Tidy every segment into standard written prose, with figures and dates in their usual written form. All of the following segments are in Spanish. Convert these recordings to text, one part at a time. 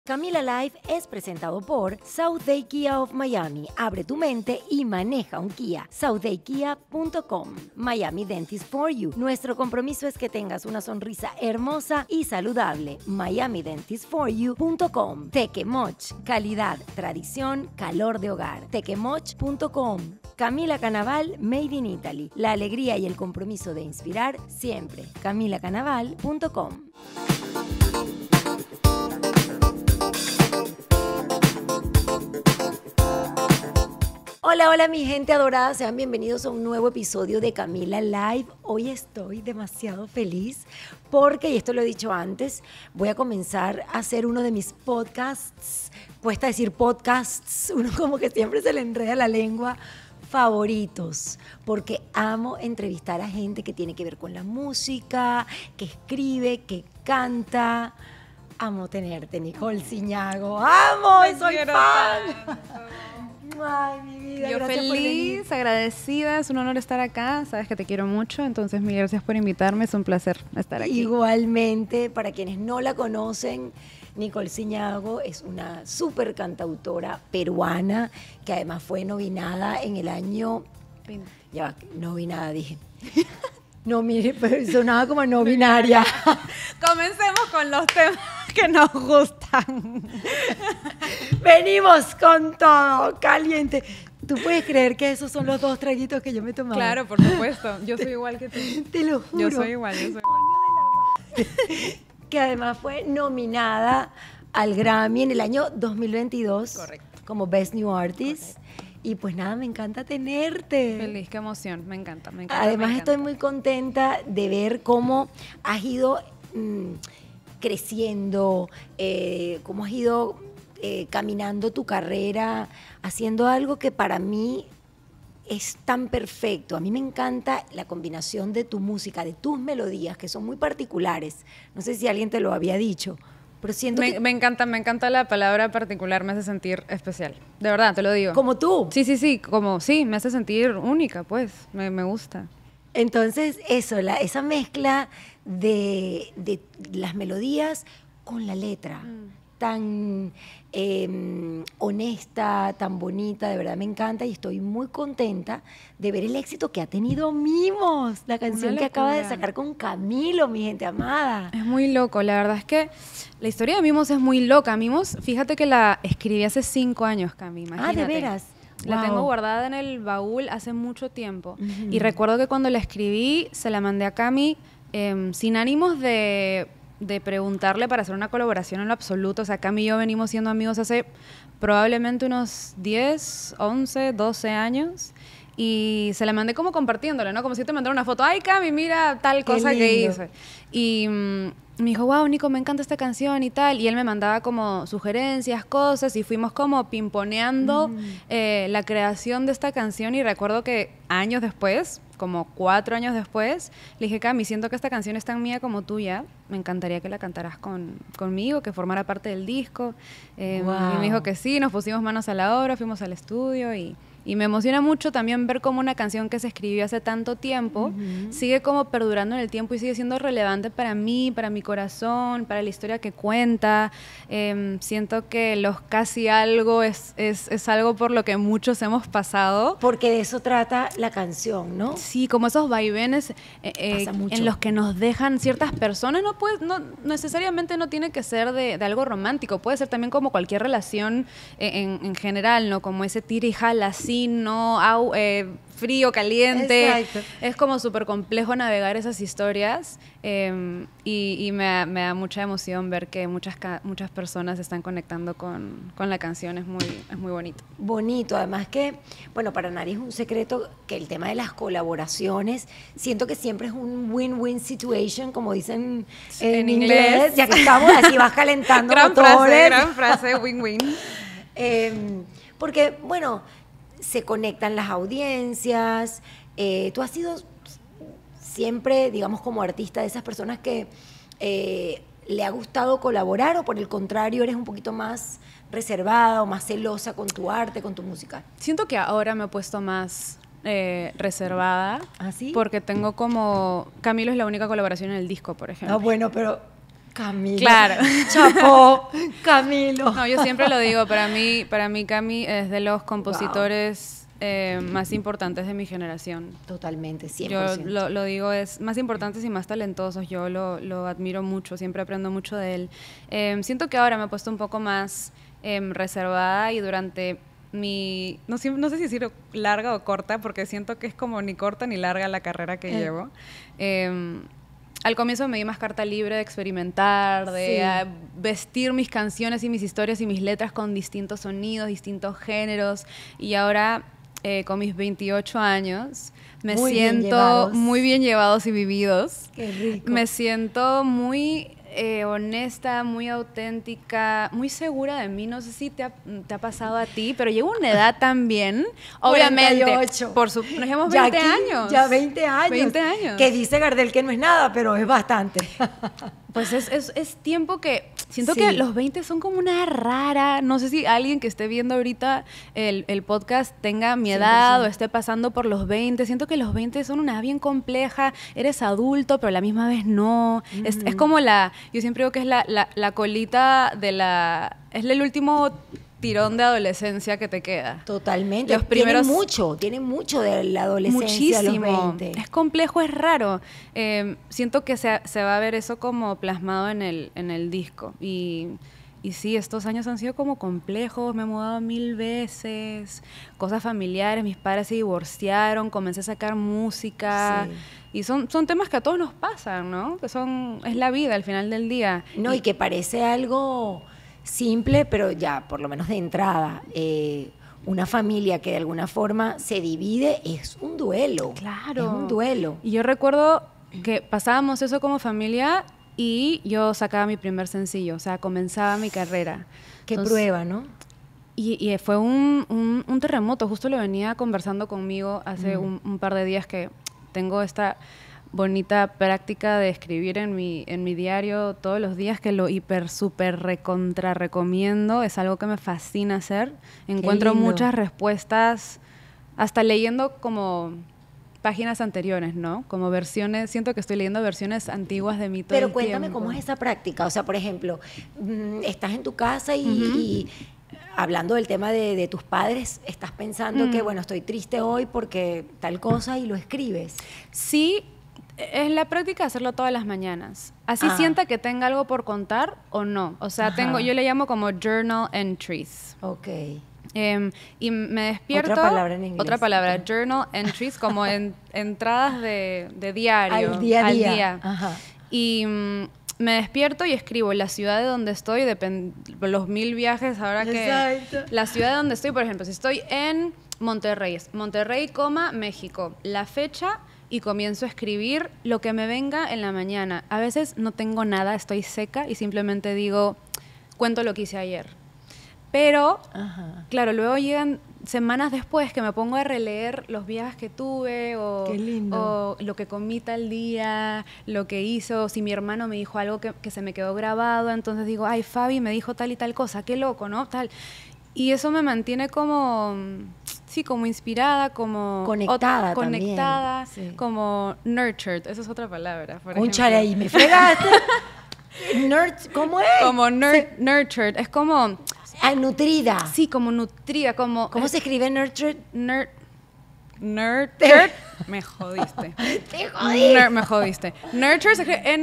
Camila Live es presentado por South Day Kia of Miami. Abre tu mente y maneja un Kia. southdaykia.com. Miami Dentist for You. Nuestro compromiso es que tengas una sonrisa hermosa y saludable. miamidentistforyou.com. Tequemoch. Calidad, tradición, calor de hogar. tequemoch.com. Camila Canaval, Made in Italy. La alegría y el compromiso de inspirar siempre. camilacanaval.com. Hola, hola mi gente adorada, sean bienvenidos a un nuevo episodio de Camila Live. Hoy estoy demasiado feliz porque, y esto lo he dicho antes, voy a comenzar a hacer uno de mis podcasts, cuesta decir podcasts, uno como que siempre se le enreda la lengua, favoritos, porque amo entrevistar a gente que tiene que ver con la música, que escribe, que canta. Amo tenerte, Nicole Ciñago, amo, soy fan. Ay, mi vida. Yo feliz, agradecida, es un honor estar acá, sabes que te quiero mucho, entonces mil gracias por invitarme, es un placer estar aquí. Igualmente, para quienes no la conocen, Nicole Ciñago es una súper cantautora peruana que además fue nominada en el año... Ya, nominada dije. No, mire, pero sonaba como no binaria. Comencemos con los temas que nos gustan. Venimos con todo, caliente. ¿Tú puedes creer que esos son los 2 traguitos que yo me he tomado? Claro, por supuesto. Yo soy igual que tú. Te lo juro. Yo soy igual. Que además fue nominada al Grammy en el año 2022. Correcto. Como Best New Artist. Correcto. Y pues nada, me encanta tenerte. Feliz, qué emoción, me encanta. Además estoy muy contenta de ver cómo has ido creciendo, cómo has ido caminando tu carrera, haciendo algo que para mí es tan perfecto. A mí me encanta la combinación de tu música, de tus melodías, que son muy particulares. No sé si alguien te lo había dicho. Pero siento que... me encanta la palabra particular, me hace sentir especial. De verdad, te lo digo. ¿Como tú? Sí, me hace sentir única, pues, me gusta. Entonces, eso, esa mezcla de las melodías con la letra, tan honesta, tan bonita, de verdad me encanta y estoy muy contenta de ver el éxito que ha tenido Mimos, la canción que acaba de sacar con Camilo, mi gente amada. Es muy loco, la verdad es que la historia de Mimos es muy loca. Mimos, fíjate que la escribí hace 5 años, Cami, imagínate. Ah, ¿de veras? La Wow. tengo guardada en el baúl hace mucho tiempo. Y recuerdo que cuando la escribí, se la mandé a Cami sin ánimos de preguntarle para hacer una colaboración en lo absoluto. O sea, Cami y yo venimos siendo amigos hace probablemente unos 10, 11, 12 años. Y se la mandé como compartiéndole, ¿no? Como si te mandara una foto. Ay, Cami, mira tal cosa que hice. Y me dijo, wow, Nico, me encanta esta canción y tal. Y él me mandaba como sugerencias, cosas. Y fuimos como pimponeando la creación de esta canción. Y recuerdo que años después, como 4 años después, le dije, Cami, siento que esta canción es tan mía como tuya. Me encantaría que la cantaras conmigo, que formara parte del disco. Wow. Y me dijo que sí, nos pusimos manos a la obra, fuimos al estudio y me emociona mucho también ver cómo una canción que se escribió hace tanto tiempo sigue como perdurando en el tiempo y sigue siendo relevante para mí, para mi corazón, para la historia que cuenta. Siento que los casi algo es algo por lo que muchos hemos pasado. Porque de eso trata la canción, ¿no? Sí, como esos vaivenes mucho. en los que nos dejan ciertas personas. No necesariamente no tiene que ser de algo romántico, puede ser también como cualquier relación en general, ¿no? Como ese tira y jala así, ¿no? Frío, caliente. Exacto. Es como súper complejo navegar esas historias y me da mucha emoción ver que muchas personas están conectando con la canción. Es muy bonito. Bonito, además que, bueno, para nadie es un secreto que el tema de las colaboraciones, siento que siempre es un win-win situation, como dicen en inglés, ya que estamos así, vas calentando motores. Gran frase, win-win. Porque, bueno, se conectan las audiencias, tú has sido siempre, digamos, como artista de esas personas que le ha gustado colaborar o por el contrario eres un poquito más reservada o más celosa con tu arte, con tu música. Siento que ahora me he puesto más reservada. ¿Ah, sí? Porque tengo como... Camilo es la única colaboración en el disco, por ejemplo. Ah, bueno, pero Camilo. Claro. Chapó, Camilo. No, yo siempre lo digo, para mí Cami es de los compositores más importantes de mi generación. Totalmente, 100%. Yo lo digo, es más importantes y más talentosos. Yo lo admiro mucho, siempre aprendo mucho de él. Siento que ahora me he puesto un poco más reservada y durante no sé si decir larga o corta, porque siento que es como ni corta ni larga la carrera que llevo. Al comienzo me di más carta libre de experimentar, de vestir mis canciones y mis historias y mis letras con distintos sonidos, distintos géneros. Y ahora, con mis 28 años, me siento muy bien llevados y vividos. Qué rico. Me siento muy honesta, muy auténtica, muy segura de mí. No sé si te ha pasado a ti, pero llego a una edad también, obviamente, 48. Nos llevamos 20 años. Ya 20 años. 20 años. Que dice Gardel que no es nada, pero es bastante. Pues es tiempo que siento que los 20 son como una rara. No sé si alguien que esté viendo ahorita el podcast tenga mi edad 100%. O esté pasando por los 20. Siento que los 20 son una edad bien compleja. Eres adulto, pero a la misma vez no. Es como yo siempre digo que es la colita es el último tirón de adolescencia que te queda. Totalmente. Tiene mucho de la adolescencia. Muchísimo. A los 20. Es complejo, es raro. Siento que se va a ver eso como plasmado en el disco. Y sí, estos años han sido como complejos. Me he mudado 1000 veces. Cosas familiares. Mis padres se divorciaron. Comencé a sacar música. Sí. Y son temas que a todos nos pasan, ¿no? Que es la vida al final del día. No, y que parece algo simple, pero ya, por lo menos de entrada, una familia que de alguna forma se divide es un duelo. Claro. Es un duelo. Y yo recuerdo que pasábamos eso como familia y yo sacaba mi primer sencillo, o sea, comenzaba mi carrera. Qué prueba, ¿no? Y fue un terremoto. Justo lo venía conversando conmigo hace un par de días, que tengo esta bonita práctica de escribir en mi diario todos los días, que lo súper recontra recomiendo. Es algo que me fascina hacer. Encuentro muchas respuestas, hasta leyendo como páginas anteriores, ¿no? Como versiones, siento que estoy leyendo versiones antiguas de mí todo el tiempo. Pero cuéntame cómo es esa práctica. O sea, por ejemplo, estás en tu casa y hablando del tema de tus padres, estás pensando que, bueno, estoy triste hoy porque tal cosa, y lo escribes. Sí. Es la práctica de hacerlo todas las mañanas. Así sienta que tenga algo por contar o no. O sea, yo le llamo como journal entries. Ok. Y me despierto... Otra palabra en inglés. Otra palabra, journal entries, como entradas de diario. Al día a día. Al día. Ajá. Y me despierto y escribo la ciudad de donde estoy, los 1000 viajes ahora que... Exacto. La ciudad de donde estoy, por ejemplo, si estoy en Monterrey, México, la fecha... Y comienzo a escribir lo que me venga en la mañana. A veces no tengo nada, estoy seca y simplemente cuento lo que hice ayer. Pero, claro, luego llegan semanas después que me pongo a releer los viajes que tuve Qué lindo. o lo que comí tal día, lo que hizo, si mi hermano me dijo algo que se me quedó grabado, entonces digo, ay, Fabi me dijo tal y tal cosa, qué loco, ¿no? Tal. Y eso me mantiene como... Sí, como inspirada, como... Conectada conectada, también. Sí. Como nurtured, esa es otra palabra. Cónchale, ahí me fregaste. ¿Cómo es? Como nurtured, es como... nutrida. Sí, como nutrida, como... ¿Cómo se escribe nurtured? Nurtured. Me jodiste. Te jodí. Me jodiste. Nurtured se escribe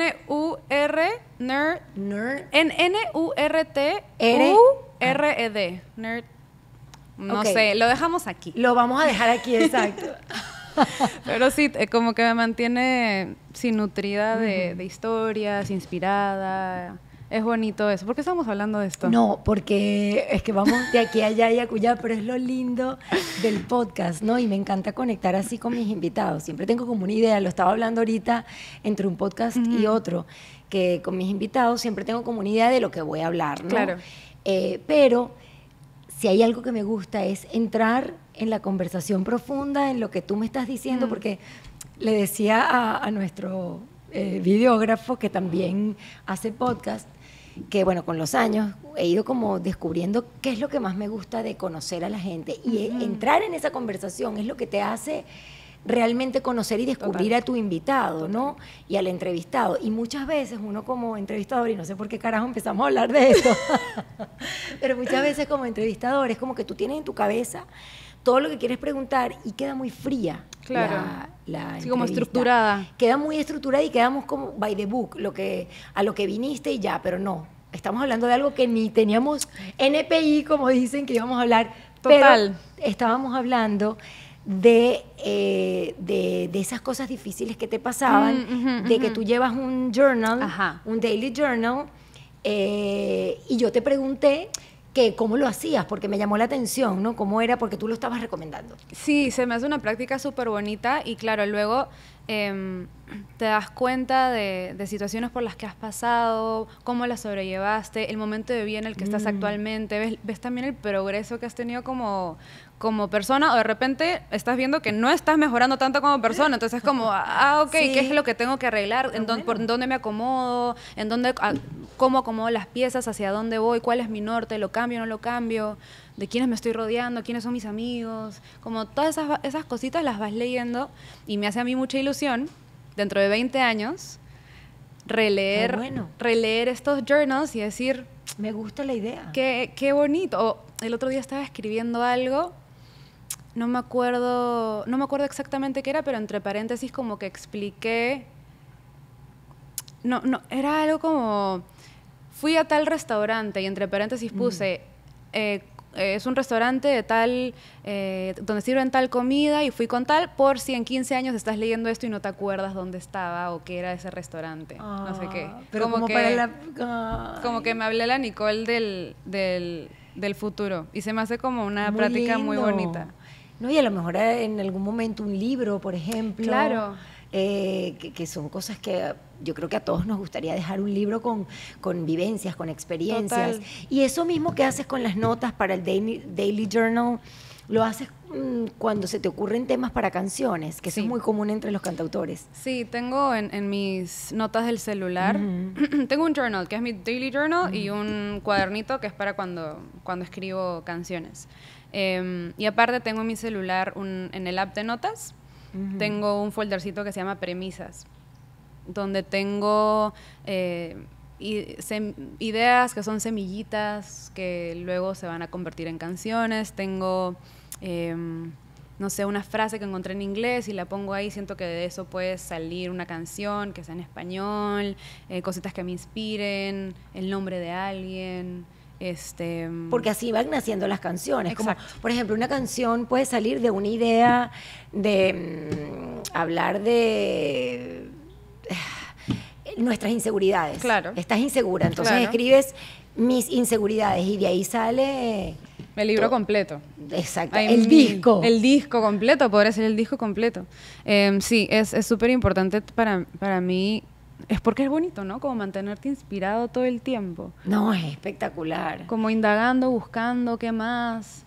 N-U-R-T-U-R-E-D. Nerd. No sé, lo dejamos aquí. Lo vamos a dejar aquí, exacto. Pero sí, como que me mantiene nutrida de historias, inspirada. Es bonito eso. ¿Por qué estamos hablando de esto? No, porque es que vamos de aquí a allá y acullá, pero es lo lindo del podcast, ¿no? Y me encanta conectar así con mis invitados. Siempre tengo como una idea, lo estaba hablando ahorita entre un podcast y otro, que con mis invitados siempre tengo como una idea de lo que voy a hablar, ¿no? Claro. Pero si hay algo que me gusta es entrar en la conversación profunda, en lo que tú me estás diciendo, porque le decía a nuestro videógrafo, que también hace podcast, que bueno, con los años he ido como descubriendo qué es lo que más me gusta de conocer a la gente, y entrar en esa conversación es lo que te hace realmente conocer y descubrir Total. a tu invitado, ¿no? Y al entrevistado. Y muchas veces uno como entrevistador, y no sé por qué carajo empezamos a hablar de esto, pero muchas veces como entrevistador es como que tú tienes en tu cabeza todo lo que quieres preguntar y queda muy fría. Claro. La Sí, como entrevista. estructurada. Queda muy estructurada y quedamos como by the book, a lo que viniste y ya, pero no. Estamos hablando de algo que ni teníamos NPI, como dicen que íbamos a hablar. Total. Pero estábamos hablando de esas cosas difíciles que te pasaban, de que tú llevas un journal, Ajá. un daily journal, y yo te pregunté que cómo lo hacías, porque me llamó la atención, ¿no? Cómo era, porque tú lo estabas recomendando. Sí, se me hace una práctica súper bonita y claro, luego te das cuenta de situaciones por las que has pasado, cómo las sobrellevaste, el momento de vida en el que estás actualmente, ves también el progreso que has tenido como persona, o de repente estás viendo que no estás mejorando tanto como persona, entonces es como, ok, Sí. ¿qué es lo que tengo que arreglar? ¿Por dónde me acomodo? ¿Cómo acomodo las piezas? ¿Hacia dónde voy? ¿Cuál es mi norte? ¿Lo cambio o no lo cambio? ¿De quiénes me estoy rodeando? ¿Quiénes son mis amigos? Como todas esas cositas las vas leyendo y me hace a mí mucha ilusión, dentro de 20 años, releer estos journals y decir, Me gusta la idea. qué bonito. O el otro día estaba escribiendo algo, no me acuerdo exactamente qué era, pero entre paréntesis como que expliqué, no, era algo como, fui a tal restaurante y entre paréntesis puse, es un restaurante de tal, donde sirven tal comida y fui con tal, por si en 15 años estás leyendo esto y no te acuerdas dónde estaba o qué era ese restaurante, no sé qué. Pero como como que me hablé la Nicole del futuro y se me hace como una práctica muy bonita. No, y a lo mejor en algún momento un libro, por ejemplo. Claro. Que son cosas que yo creo que a todos nos gustaría dejar un libro con vivencias, con experiencias. Total. Y eso mismo que haces con las notas para el daily journal, lo haces cuando se te ocurren temas para canciones, que eso Sí. es muy común entre los cantautores. Sí, tengo en mis notas del celular, tengo un journal, que es mi daily journal, y un cuadernito que es para cuando escribo canciones. Y aparte tengo en mi celular, en el app de notas, tengo un foldercito que se llama Premisas, donde tengo ideas que son semillitas que luego se van a convertir en canciones. Tengo, no sé, una frase que encontré en inglés y la pongo ahí. Siento que de eso puede salir una canción que sea en español, cositas que me inspiren, el nombre de alguien. Porque así van naciendo las canciones. Exacto. Como, por ejemplo, una canción puede salir de una idea de hablar de nuestras inseguridades. Claro. Estás insegura, entonces Claro. escribes mis inseguridades y de ahí sale... El libro completo. Exacto, Ay, el disco. El disco completo, podría ser el disco completo. Sí, es súper importante para mí. Es porque es bonito, ¿no? Como mantenerte inspirado todo el tiempo. No, es espectacular. Como indagando, buscando, ¿qué más?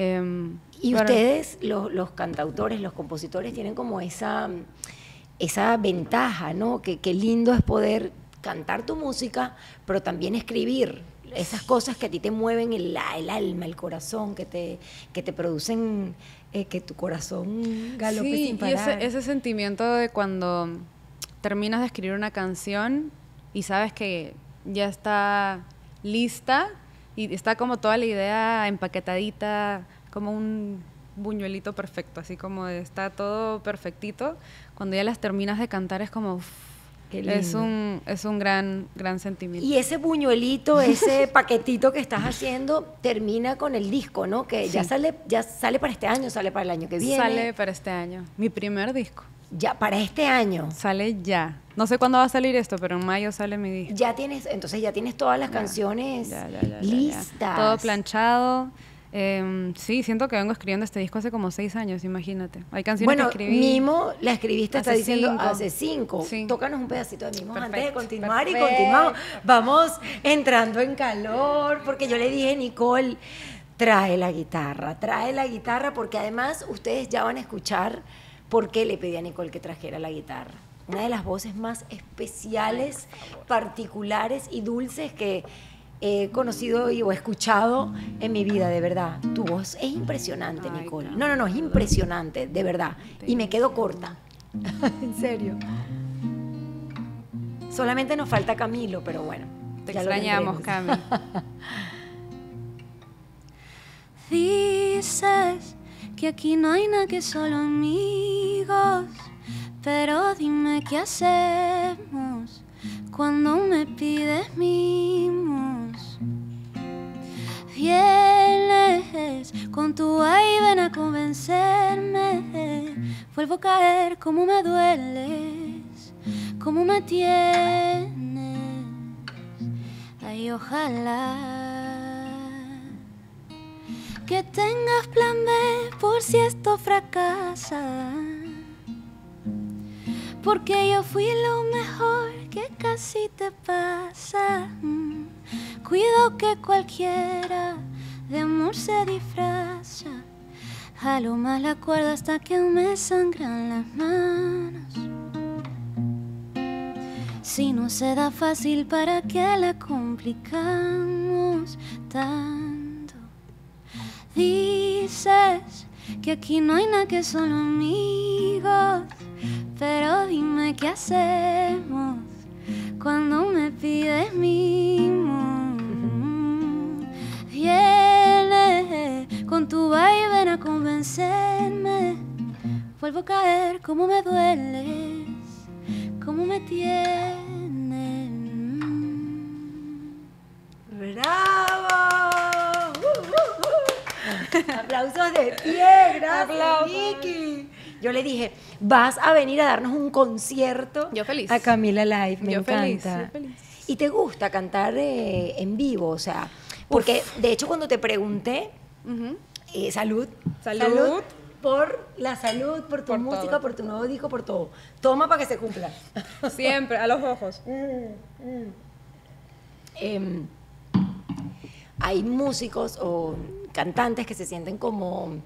Y ustedes, los cantautores, los compositores, tienen como esa ventaja, ¿no? Que lindo es poder cantar tu música, pero también escribir esas cosas que a ti te mueven el alma, el corazón, que te producen que tu corazón galope sí, sin parar. Y ese sentimiento de cuando terminas de escribir una canción y sabes que ya está lista y está como toda la idea empaquetadita, como un buñuelito perfecto, así como está todo perfectito. Cuando ya las terminas de cantar es como... Qué lindo. Es un gran sentimiento. Y ese buñuelito, ese paquetito que estás haciendo, termina con el disco, ¿no? Que Sí. ya sale para este año, sale para el año que viene. Sale para este año. Mi primer disco. Ya, para este año. Sale ya. No sé cuándo va a salir esto, pero en mayo sale mi disco. Entonces ya tienes todas las canciones Ya. listas. Todo planchado. Sí, siento que vengo escribiendo este disco hace como 6 años, imagínate. Hay canciones que escribí. Mimo la escribiste, está hace diciendo, 5. hace 5. Sí. Tócanos un pedacito de Mimo antes de Perfecto, continuar y perfecto. continuamos. Vamos entrando en calor, porque yo le dije, Nicole, trae la guitarra, porque además ustedes ya van a escuchar por qué le pedí a Nicole que trajera la guitarra. Una de las voces más especiales, particulares y dulces que he conocido o escuchado en mi vida, de verdad. Tu voz es impresionante, Ay, Nicole. Cami, No, es impresionante, de verdad. Y me quedo corta. En serio. Solamente nos falta Camilo, pero bueno. Te ya lo extrañamos, tendremos. Cami. Dices que aquí no hay nada que solo amigos, pero dime qué hacemos cuando me pides mimos. Vienes con tu vaivén a convencerme, vuelvo a caer como me dueles, como me tienes. Ay, ojalá que tengas plan B por si esto fracasa, porque yo fui lo mejor que casi te pasa. Cuido que cualquiera de amor se disfraza, jalo más la cuerda hasta que me sangran las manos. Si no se da fácil, ¿para qué la complicamos tanto? Dices que aquí no hay nada que solo amigos, pero dime qué hacemos cuando me pides mimo. Vienes con tu vaivén a convencerme, vuelvo a caer como me dueles, como me tienes. ¡Bravo! Aplausos de pie, gracias, Aplausos. Vicky. Yo le dije, vas a venir a darnos un concierto. Yo feliz. A Camila Live, me Yo feliz, encanta. yo feliz. ¿Y te gusta cantar en vivo? O sea, porque de hecho cuando te pregunté, Ujú. salud. Salud. Por la salud, por tu Por música, todo. por tu nuevo disco, por todo. Toma para que se cumpla. Siempre, a los ojos. Hay músicos o cantantes que se sienten como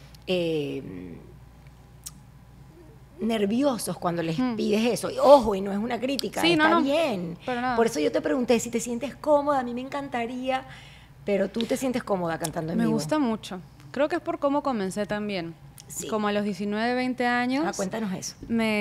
nerviosos cuando les pides eso. Y, ojo, y no es una crítica, Sí, está no, bien. para nada. Por eso yo te pregunté si te sientes cómoda, a mí me encantaría, pero tú te sientes cómoda cantando en Me vivo. gusta mucho. Creo que es por cómo comencé también. Sí. Como a los 19, 20 años. Cuéntanos eso.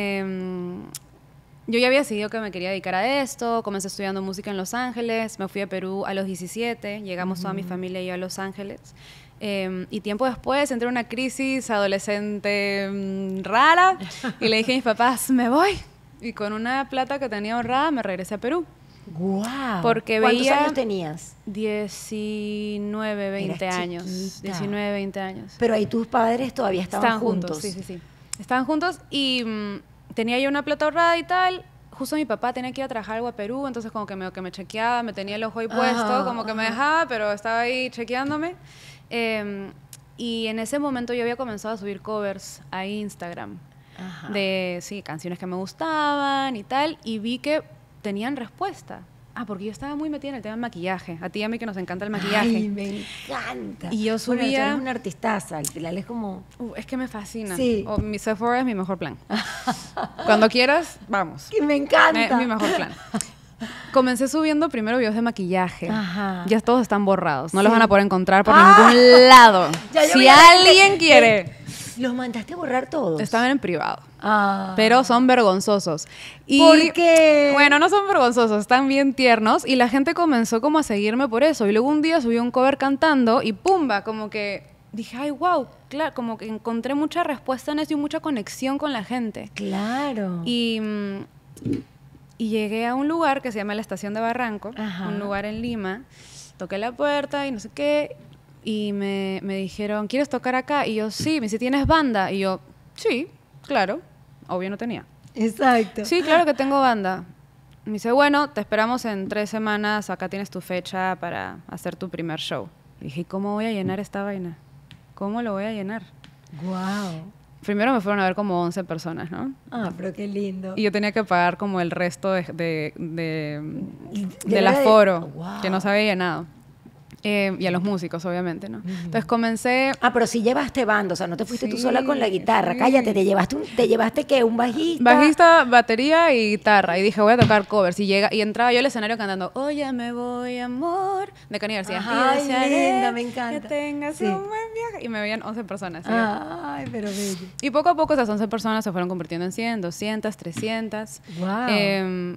Yo ya había decidido que me quería dedicar a esto, comencé estudiando música en Los Ángeles, me fui a Perú a los 17, llegamos toda mi familia y yo a Los Ángeles. Y tiempo después entré en una crisis adolescente rara y le dije a mis papás, me voy. Y con una plata que tenía ahorrada me regresé a Perú. Guau. Porque ¿Cuántos veía- años tenías? 19, 20 Eras años. chiquita. 19, 20 años. Pero ahí tus padres todavía estaban juntos. Sí, sí, sí. Estaban juntos y tenía yo una plata ahorrada y tal. Justo mi papá tenía que ir a trabajar algo a Perú, entonces como que me chequeaba, me tenía el ojo ahí puesto, como que me dejaba, pero estaba ahí chequeándome. Y en ese momento yo había comenzado a subir covers a Instagram de, sí, canciones que me gustaban y tal, y vi que tenían respuesta. Porque yo estaba muy metida en el tema del maquillaje. A ti y a mí que nos encanta el maquillaje. Ay, me encanta. Y yo Bueno, tú subía- eres una artistaza, al final es como... Es que me fascina. Sí. Mi Sephora es mi mejor plan. Cuando quieras, vamos. Que me encanta. Es mi mejor plan. Comencé subiendo primero videos de maquillaje. Ajá. Ya todos están borrados. No Sí. los van a poder encontrar por Ah. ningún lado. Ya yo Si vi a la gente- alguien quiere. ¿Los mandaste a borrar todos? Estaban en privado. Ah. Pero son vergonzosos. Y, ¿Por qué? Bueno, no son vergonzosos, están bien tiernos. Y la gente comenzó como a seguirme por eso. Y luego un día subí un cover cantando y ¡pumba! Como que dije, ay, wow, claro, como que encontré mucha respuesta en eso y mucha conexión con la gente. Claro. Y llegué a un lugar que se llama la Estación de Barranco, Ajá. un lugar en Lima. Toqué la puerta y no sé qué. Y me dijeron, ¿quieres tocar acá? Y yo, sí. Me dice, ¿tienes banda? Y yo, sí, claro. Obvio no tenía. Exacto. Sí, claro que tengo banda. Me dice, bueno, te esperamos en 3 semanas. Acá tienes tu fecha para hacer tu primer show. Y dije, ¿cómo voy a llenar esta vaina? ¿Cómo lo voy a llenar? Wow. Primero me fueron a ver como 11 personas, ¿no? Ah, pero qué lindo. Y yo tenía que pagar como el resto del de- aforo, Wow. que no se había llenado. y a los músicos, obviamente, ¿no? Entonces comencé... Ah, pero sí llevaste banda, o sea, no te fuiste tú Sí, sola con la guitarra. sí. Cállate, te llevaste ¿qué? Un bajista. Bajista, batería y guitarra. Y dije, voy a tocar covers. Y entraba yo al escenario cantando Oye, me voy, amor, de Cani García. Ajá, Y ay, linda, me encanta. Que tengas Sí. un buen viaje. Y me veían 11 personas. ¿sí? Ay, pero bello. Y poco a poco esas 11 personas se fueron convirtiendo en 100, 200, 300. Wow.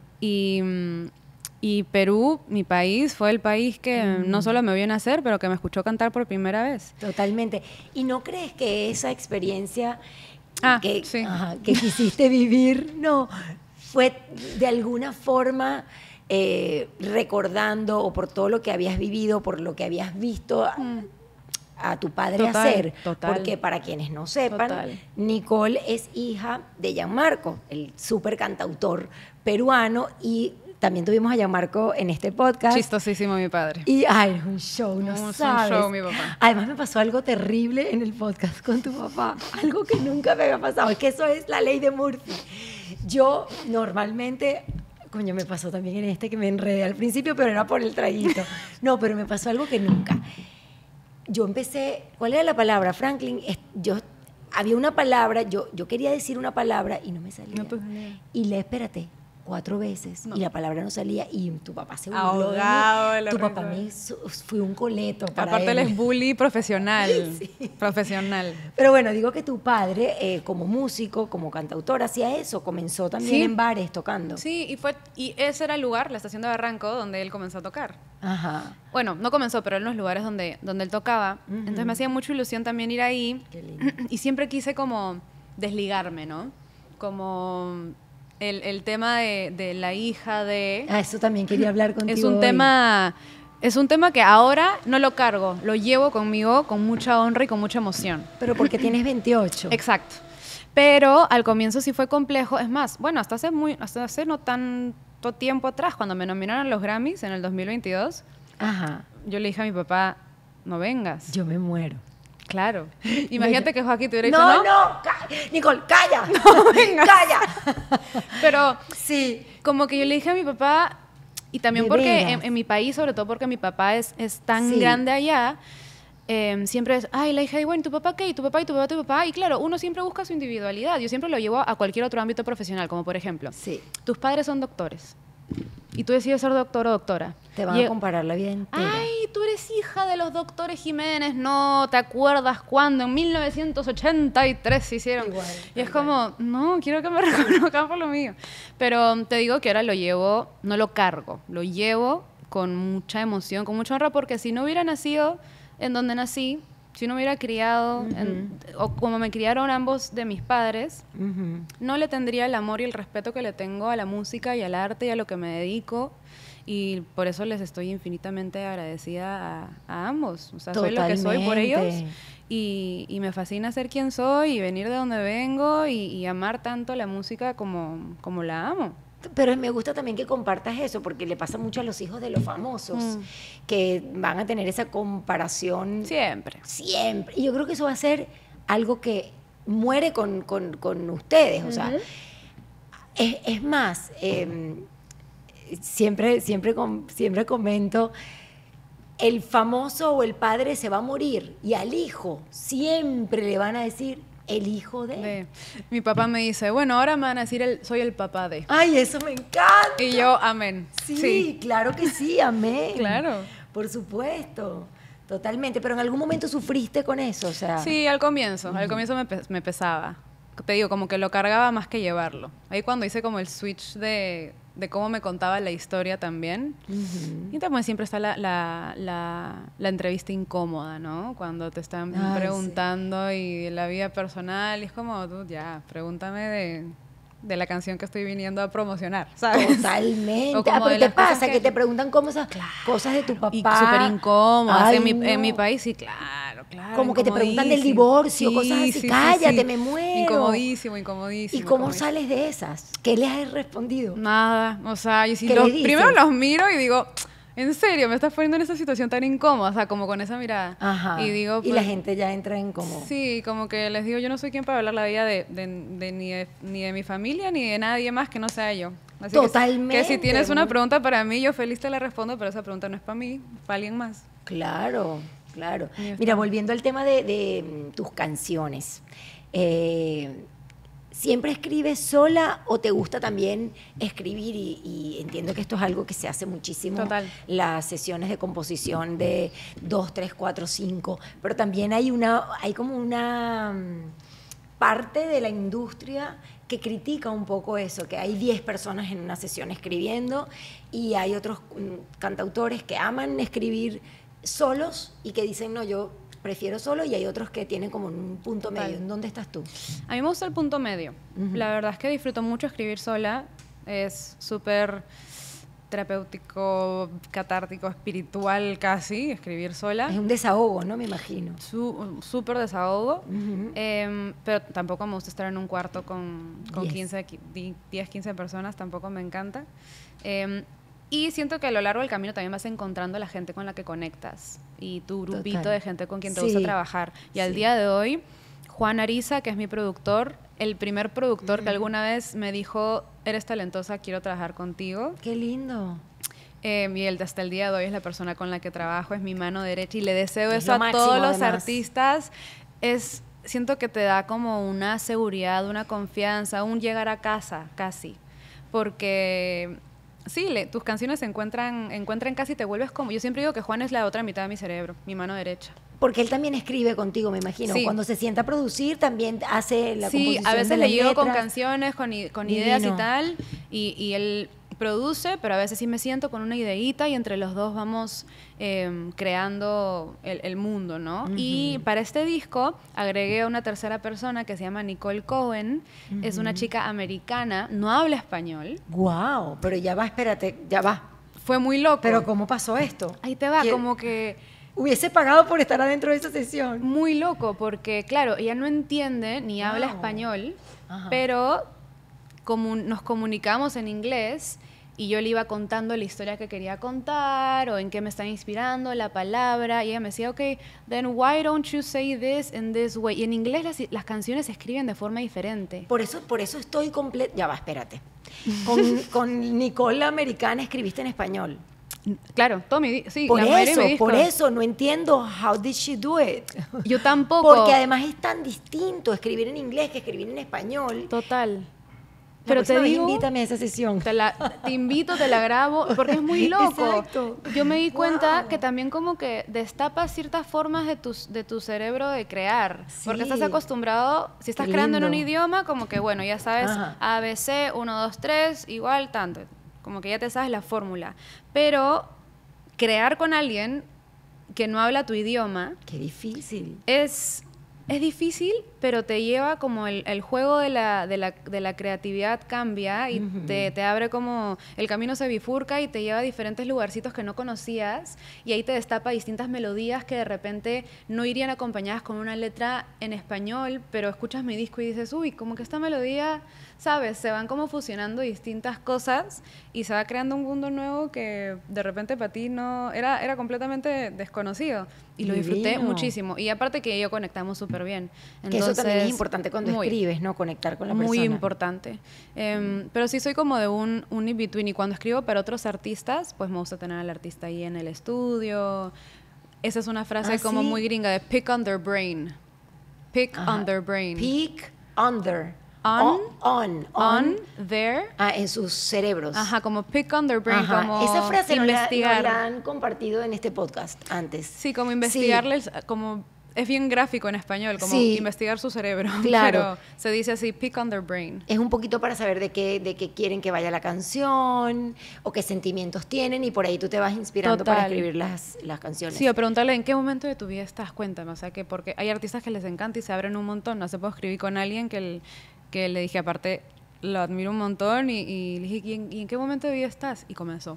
Y Perú, mi país, fue el país que no solo me vio nacer, pero que me escuchó cantar por primera vez. Totalmente. ¿Y no crees que esa experiencia Sí. que quisiste vivir, no, fue de alguna forma recordando o por todo lo que habías vivido, por lo que habías visto a tu padre Total, hacer? total. Porque para quienes no sepan, Total. Nicole es hija de Gianmarco, el súper cantautor peruano, y también tuvimos a Gianmarco en este podcast. Chistosísimo mi padre. Y, ay, es un show, no Es un sabes. show, mi papá. Además me pasó algo terrible en el podcast con tu papá, algo que nunca me había pasado, es que eso es la ley de Murphy. Yo normalmente, coño, me pasó también en este que me enredé al principio, pero era por el traguito. No, pero me pasó algo que nunca. Yo empecé, ¿cuál era la palabra, Franklin? Había una palabra, yo quería decir una palabra y no me salía. No te salía. Y espérate, 4 veces No. y la palabra no salía y tu papá se burló Ahogado de de mí. la Tu papá risa. fue un coleto para Aparte él él. es bully profesional. Sí. Profesional. Pero bueno, digo que tu padre, como músico, como cantautor, hacía eso. Comenzó también Sí. en bares tocando. Sí, y ese era el lugar, la estación de Barranco, donde él comenzó a tocar. Ajá. Bueno, no comenzó, pero en los lugares donde él tocaba. Entonces me hacía mucha ilusión también ir ahí. Qué lindo. Y siempre quise como desligarme, ¿no? Como el tema de la hija de... Ah, eso también quería hablar contigo. Es un hoy. tema que ahora no lo cargo, lo llevo conmigo con mucha honra y con mucha emoción. Pero porque tienes 28. Exacto. Pero al comienzo sí fue complejo. Es más, bueno, hasta hace no tanto tiempo atrás, cuando me nominaron a los Grammys en el 2022, Ajá. yo le dije a mi papá, no vengas. Yo me muero. Claro. Imagínate que Joaquín te hubiera dicho, No, no. no, Nicole, calla. No, vengas. Calla. Pero Sí. como que yo le dije a mi papá, y también ¿De porque veras? en mi país, sobre todo porque mi papá es tan Sí. grande allá, siempre es, ay, la hija de, bueno, ¿y tu papá qué? ¿Y tu papá? ¿Y tu papá? ¿Y tu papá? Y claro, uno siempre busca su individualidad. Yo siempre lo llevo a cualquier otro ámbito profesional, como por ejemplo, Sí. tus padres son doctores y tú decides ser doctor o doctora. Te van Y- a comparar la vida entera. Ay, tú eres hija de los doctores Jiménez, no te acuerdas cuándo, en 1983 se hicieron. Igual, y es igual. como, no, quiero que me reconozcan por lo mío. Pero te digo que ahora lo llevo, no lo cargo, lo llevo con mucha emoción, con mucha honra, porque si no hubiera nacido en donde nací, si no hubiera criado, o como me criaron ambos de mis padres, Ujú. no le tendría el amor y el respeto que le tengo a la música y al arte y a lo que me dedico. Y por eso les estoy infinitamente agradecida a ambos. O sea, soy lo que soy por ellos. Totalmente. Y me fascina ser quien soy y venir de donde vengo y amar tanto la música como la amo. Pero me gusta también que compartas eso, porque le pasa mucho a los hijos de los famosos, que van a tener esa comparación Siempre. siempre. Y yo creo que eso va a ser algo que muere con ustedes. O sea, es más, siempre comento, el famoso o el padre se va a morir y al hijo siempre le van a decir el hijo de... Mi papá me dice, bueno, ahora me van a decir soy el papá de. Ay, eso me encanta. Y yo, amén. Sí, claro que sí, amén. Claro. Por supuesto, totalmente. Pero en algún momento sufriste con eso, o sea... Sí, al comienzo me pesaba. Te digo, como que lo cargaba más que llevarlo. Ahí cuando hice como el switch de cómo me contaba la historia también. Y también siempre está la entrevista incómoda, ¿no? Cuando te están Ay, preguntando y la vida personal, y es como, tú ya, pregúntame de la canción que estoy viniendo a promocionar, ¿sabes? Totalmente. O como Pero de ¿qué las cosas pasa? Que te preguntan cosas de tu papá. Y súper incómodas. Ay, En mi no. país, sí, claro. Como que te preguntan del divorcio, Sí, cosas así. sí, sí, Cállate, sí. me muero. Incomodísimo. ¿Y cómo incomodísimo. sales de esas? ¿Qué les has respondido? Nada, o sea, yo sí ¿Qué le dices? primero los miro y digo, ¿en serio me estás poniendo en esa situación tan incómoda? O sea, como con esa mirada. Ajá. Y digo, y la pues, gente ya entra en como... sí, como que les digo, yo no soy quien para hablar la vida ni de mi familia ni de nadie más que no sea yo. Así Totalmente. Que si tienes una pregunta para mí, yo feliz te la respondo, pero esa pregunta no es para mí, es para alguien más. Claro, claro. Ahí está. Mira, volviendo al tema de tus canciones, ¿siempre escribes sola o te gusta también escribir? Y entiendo que esto es algo que se hace muchísimo, Total. las sesiones de composición de 2, 3, 4, 5, pero también hay como una parte de la industria que critica un poco eso, que hay 10 personas en una sesión escribiendo y hay otros cantautores que aman escribir solos y que dicen, no, yo prefiero solo, y hay otros que tienen como un punto Total. medio. ¿En dónde estás tú? A mí me gusta el punto medio. La verdad es que disfruto mucho escribir sola. Es súper terapéutico, catártico, espiritual casi, escribir sola. Es un desahogo, ¿no? Me imagino. Súper desahogo. Ujú. Pero tampoco me gusta estar en un cuarto con 10. 10, 15 personas, tampoco me encanta. Y siento que a lo largo del camino también vas encontrando la gente con la que conectas y tu grupito Total. de gente con quien te Sí. gusta trabajar. Y al Sí. día de hoy, Juan Ariza, que es mi productor, el primer productor que alguna vez me dijo, eres talentosa, quiero trabajar contigo. Qué lindo. Y él hasta el día de hoy es la persona con la que trabajo, es mi mano derecha y le deseo Es eso lo a máximo, todos los además. artistas. Siento que te da como una seguridad, una confianza, un llegar a casa casi. Porque sí, tus canciones se encuentran casi, te vuelves como... Yo siempre digo que Juan es la otra mitad de mi cerebro, mi mano derecha. Porque él también escribe contigo, me imagino. Sí. Cuando se sienta a producir, también hace la Sí, composición a de veces las le llego con letras. canciones, con ideas y Divino. tal, y él produce, pero a veces sí me siento con una ideíta y entre los dos vamos creando el mundo, ¿no? Y para este disco agregué a una tercera persona que se llama Nicole Cohen, es una chica americana, no habla español, Guau, pero ya va, espérate, ya va. fue muy loco. Pero ¿cómo pasó esto? Ahí te va, ¿Quién como que... hubiese pagado por estar adentro de esa sesión? Muy loco, porque claro, ella no entiende ni habla Wow. español, Ajá. pero nos comunicamos en inglés y yo le iba contando la historia que quería contar o en qué me está inspirando, la palabra, y ella me decía, ok, then why don't you say this in this way? Y en inglés las canciones se escriben de forma diferente. Por eso estoy completa. Ya va, espérate. Con Nicole la Americana escribiste en español. Claro, sí, Por la mayoría de mis por discos. eso, no entiendo how did she do it. Yo tampoco. Porque además es tan distinto escribir en inglés que escribir en español. Total. La Pero te próxima vez digo... invítame a esa sesión. Te invito, te la grabo, porque es muy loco. Exacto. Yo me di cuenta Wow. que también como que destapas ciertas formas de tu cerebro de crear. Sí. Porque estás acostumbrado, si estás Qué creando en un lindo. idioma, como que bueno, ya sabes Ajá. A, B, C, 1, 2, 3, igual tanto. Como que ya te sabes la fórmula. Pero crear con alguien que no habla tu idioma Qué difícil. es difícil, pero te lleva como el juego de la creatividad cambia y te abre como el camino se bifurca y te lleva a diferentes lugarcitos que no conocías y ahí te destapa distintas melodías que de repente no irían acompañadas con una letra en español, pero escuchas mi disco y dices, uy, como que esta melodía, ¿sabes? Se van como fusionando distintas cosas y se va creando un mundo nuevo que de repente para ti no era completamente desconocido y lo disfruté Divino. muchísimo y aparte que yo conectamos súper bien. Que eso también es Entonces, importante cuando muy, escribes, ¿no? Conectar con la persona. muy importante. Pero sí soy como de un in-between y cuando escribo para otros artistas, pues me gusta tener al artista ahí en el estudio. Esa es una frase como ¿sí? muy gringa de pick on their brain. Pick Ajá. on their brain. Peak under. On. On. Their. En sus cerebros. Ajá, como pick on their brain, Ajá. como Esa frase no investigar. la han compartido en este podcast antes. Sí, como investigarles, como es bien gráfico en español, como Sí. investigar su cerebro. Claro. Pero se dice así, pick on their brain. Es un poquito para saber de qué quieren que vaya la canción o qué sentimientos tienen y por ahí tú te vas inspirando para Total. escribir las canciones. Sí, o preguntarle en qué momento de tu vida estás, cuéntame. O sea, que porque hay artistas que les encanta y se abren un montón. Hace poco escribí con alguien que le dije, aparte, lo admiro un montón y le dije, ¿y en qué momento de vida estás? Y comenzó.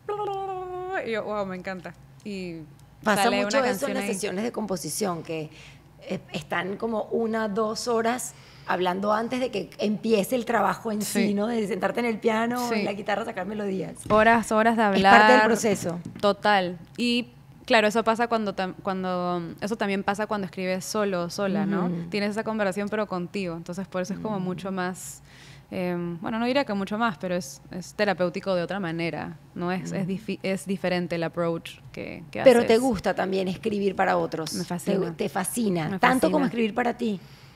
Y yo, wow, me encanta. Y Pasa sale mucho una eso en canción las ahí. sesiones de composición, que están como 1, 2 horas hablando antes de que empiece el trabajo en sí, Sí. ¿no? De sentarte en el piano, Sí. en la guitarra, sacar melodías. Horas de hablar. Es parte del proceso. Total. Y claro, eso pasa eso también pasa cuando escribes solo, sola, ¿no? Tienes esa conversación pero contigo. Entonces por eso es como mucho más Bueno, no diría que mucho más, pero es terapéutico de otra manera. No es diferente el approach que Pero haces. te gusta también escribir para otros. Me fascina. Te fascina. Me Tanto fascina. como escribir para ti.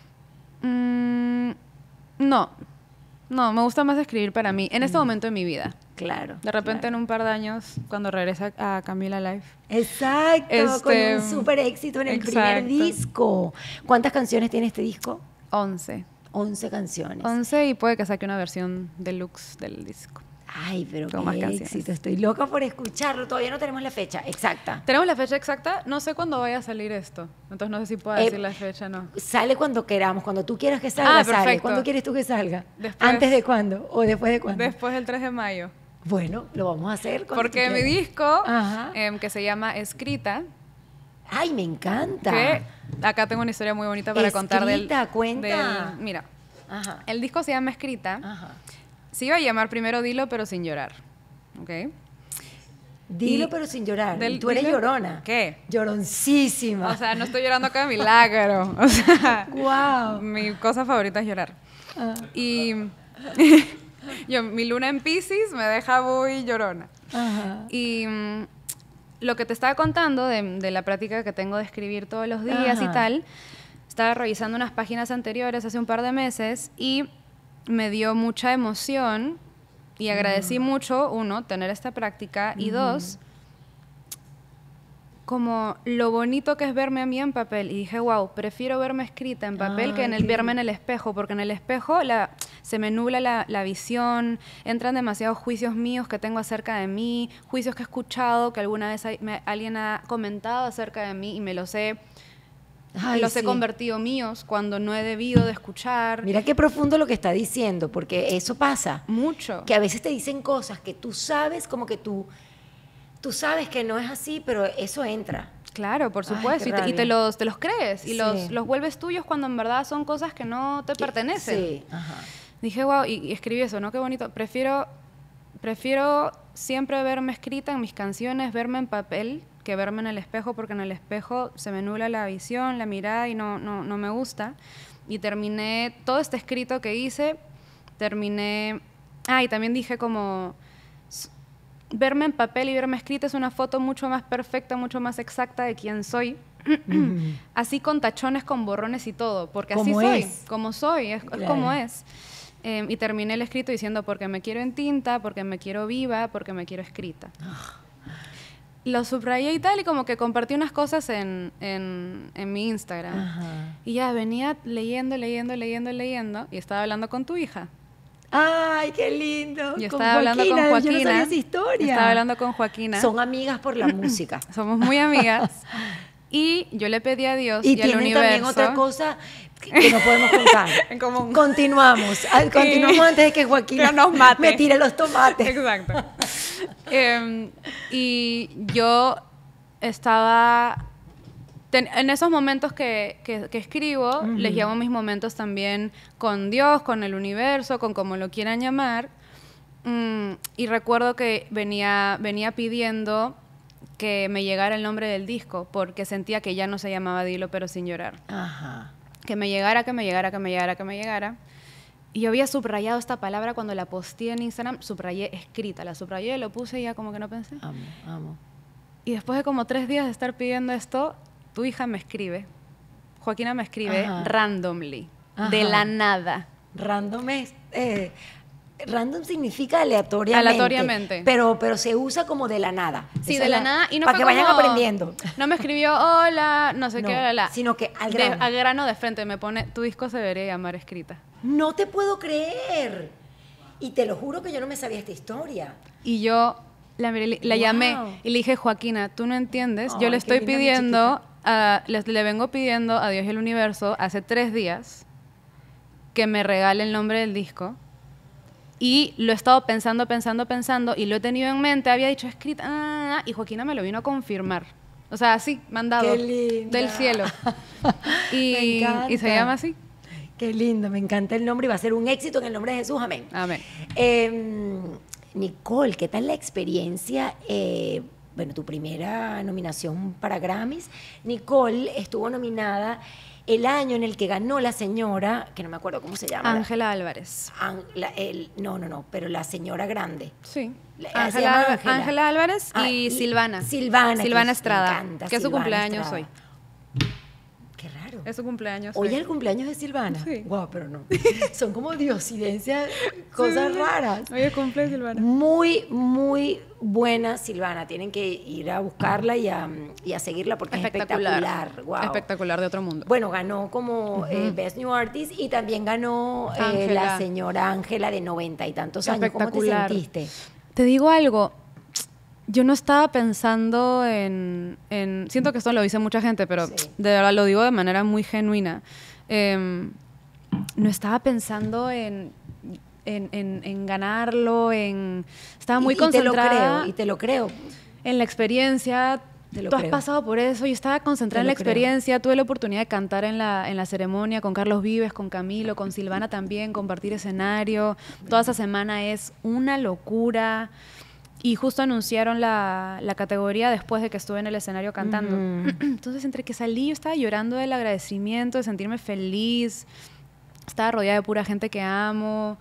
No, me gusta más escribir para mí, en este momento de mi vida. Claro. De repente claro. en un par de años, cuando regrese a Camila Live. Exacto, con un súper éxito en el primer exacto. disco. ¿Cuántas canciones tiene este disco? 11. 11 canciones. 11 y puede que saque una versión deluxe del disco. Ay, pero Con qué más canciones. éxito. Estoy loca por escucharlo. Todavía no tenemos la fecha exacta. Tenemos la fecha exacta, no sé cuándo vaya a salir esto. Entonces no sé si puedo decir la fecha, no. Sale cuando queramos, cuando tú quieras que salga, sale. Perfecto. ¿Cuándo quieres tú que salga? Después. ¿Antes de cuándo? ¿O después de cuándo? Después del 3 de mayo. Bueno, lo vamos a hacer cuando Porque tú mi quieras. disco, Ajá. que se llama Escrita, Ay, me encanta. que acá tengo una historia muy bonita para contar del... Escrita, cuenta. Mira, Ajá. el disco se llama Escrita. Ajá. Se iba a llamar primero Dilo, pero sin llorar. ¿Ok? Dilo Y pero sin llorar. del- Y tú eres dilo- llorona. ¿Qué? Lloroncísima. O sea, no estoy llorando acá de milagro. O sea, Wow. mi cosa favorita es llorar. Ah. Y mi luna en Piscis me deja muy llorona. Ajá. Y lo que te estaba contando de la práctica que tengo de escribir todos los días y Ajá. tal, estaba revisando unas páginas anteriores hace un par de meses y me dio mucha emoción y agradecí mucho, uno, tener esta práctica y dos, como lo bonito que es verme a mí en papel. Y dije, wow, prefiero verme escrita en papel que en Ay, el qué verme en el espejo, porque en el espejo se me nubla la visión, entran demasiados juicios míos que tengo acerca de mí, juicios que he escuchado, que alguna vez alguien ha comentado acerca de mí y me los he Ay, los he sí. convertido míos cuando no he debido de escuchar. Mira qué profundo lo que está diciendo, porque eso pasa. Mucho. Que a veces te dicen cosas que tú sabes, como que tú sabes que no es así, pero eso entra. Claro, por Ay, supuesto. qué Y te rabia. los crees y Sí. los vuelves tuyos cuando en verdad son cosas que no te pertenecen. Sí, ajá. Dije, wow, y escribí eso, ¿no? Qué bonito. Prefiero siempre verme escrita en mis canciones, verme en papel, que verme en el espejo, porque en el espejo se me nubla la visión, la mirada y no me gusta. Y terminé todo este escrito que hice, y también dije como verme en papel y verme escrita es una foto mucho más perfecta, mucho más exacta de quién soy. Así con tachones, con borrones y todo, porque así Como soy, es. como soy, es Claro. como es. Y terminé el escrito diciendo porque me quiero en tinta, porque me quiero viva, porque me quiero escrita. Lo subrayé y tal, y como que compartí unas cosas en mi Instagram. Ajá. Y ya venía leyendo, y estaba hablando con tu hija. Ay, qué lindo. Yo Con estaba hablando con Joaquina, Joaquina. Yo no sabía esa historia. Estaba hablando con Joaquina. Son amigas por la música. Somos muy amigas. Y yo le pedí a Dios Y y al tienen universo. también otra cosa que no podemos contar. En común. Continuamos. Continuamos antes de que Joaquina Que nos mate. me tire los tomates. Exacto. Y yo estaba... en esos momentos que escribo, les llamo mis momentos también con Dios, con el universo, con como lo quieran llamar. Y recuerdo que venía pidiendo que me llegara el nombre del disco, porque sentía que ya no se llamaba Dilo, pero sin llorar. Ajá. Que me llegara. Y yo había subrayado esta palabra cuando la posteé en Instagram, subrayé escrita, la subrayé, lo puse y ya como que no pensé. Amo. Y después de como 3 días de estar pidiendo esto, tu hija me escribe, Joaquina me escribe Ajá. randomly, Ajá. de la nada. Random es... random significa aleatoriamente. Aleatoriamente. Pero se usa como de la nada. Sí, Esa de es la nada. Y no para fue que vayan como- aprendiendo. No me escribió, hola, no sé No, qué, la. sino que al De- grano. al grano de frente me pone, tu disco se debería llamar Escrita. No te puedo creer. Y te lo juro que yo no me sabía esta historia. Y yo la miré, la Wow. llamé y le dije, Joaquina, tú no entiendes, Ay, yo le qué estoy linda mi pidiendo, le vengo pidiendo a Dios y al universo hace 3 días que me regale el nombre del disco. Y lo he estado pensando y lo he tenido en mente, había dicho escrita, y Joaquina me lo vino a confirmar. O sea, así, mandado Qué linda. del cielo. Y Me se encanta. llama así. Qué lindo, me encanta el nombre y va a ser un éxito en el nombre de Jesús, amén. Amén. Nicole, ¿qué tal la experiencia? Bueno, tu primera nominación para Grammys. Nicole estuvo nominada el año en el que ganó la señora, que no me acuerdo cómo se llama. Ángela Álvarez. No, pero la señora grande. Sí. Se llama Ángela Álvarez y Silvana. Silvana Estrada, me encanta, que es su Silvana cumpleaños Estrada. hoy. Qué raro. Es su cumpleaños Hoy hoy. es el cumpleaños de Silvana. Sí. Wow, pero no. Son como diosidencias, cosas raras. Hoy es cumple de Silvana. Muy, muy buena Silvana. Tienen que ir a buscarla y a seguirla porque es espectacular. Wow. Espectacular, de otro mundo. Bueno, ganó como Best New Artist y también ganó la señora Ángela de 90 y tantos años. ¿Cómo te Espectacular. sentiste? Te digo algo. Yo no estaba pensando en... Siento que esto lo dice mucha gente, pero Sí. de verdad lo digo de manera muy genuina. No estaba pensando en ganarlo, estaba muy concentrada Y te lo creo. en la experiencia. Te lo Tú has creo. pasado por eso. Yo estaba concentrada Te en la lo creo. experiencia. Tuve la oportunidad de cantar en la ceremonia con Carlos Vives, con Camilo, con Silvana también, compartir escenario. Toda esa semana es una locura. Y justo anunciaron la categoría después de que estuve en el escenario cantando. Entonces, entre que salí, yo estaba llorando del agradecimiento, de sentirme feliz. Estaba rodeada de pura gente que amo.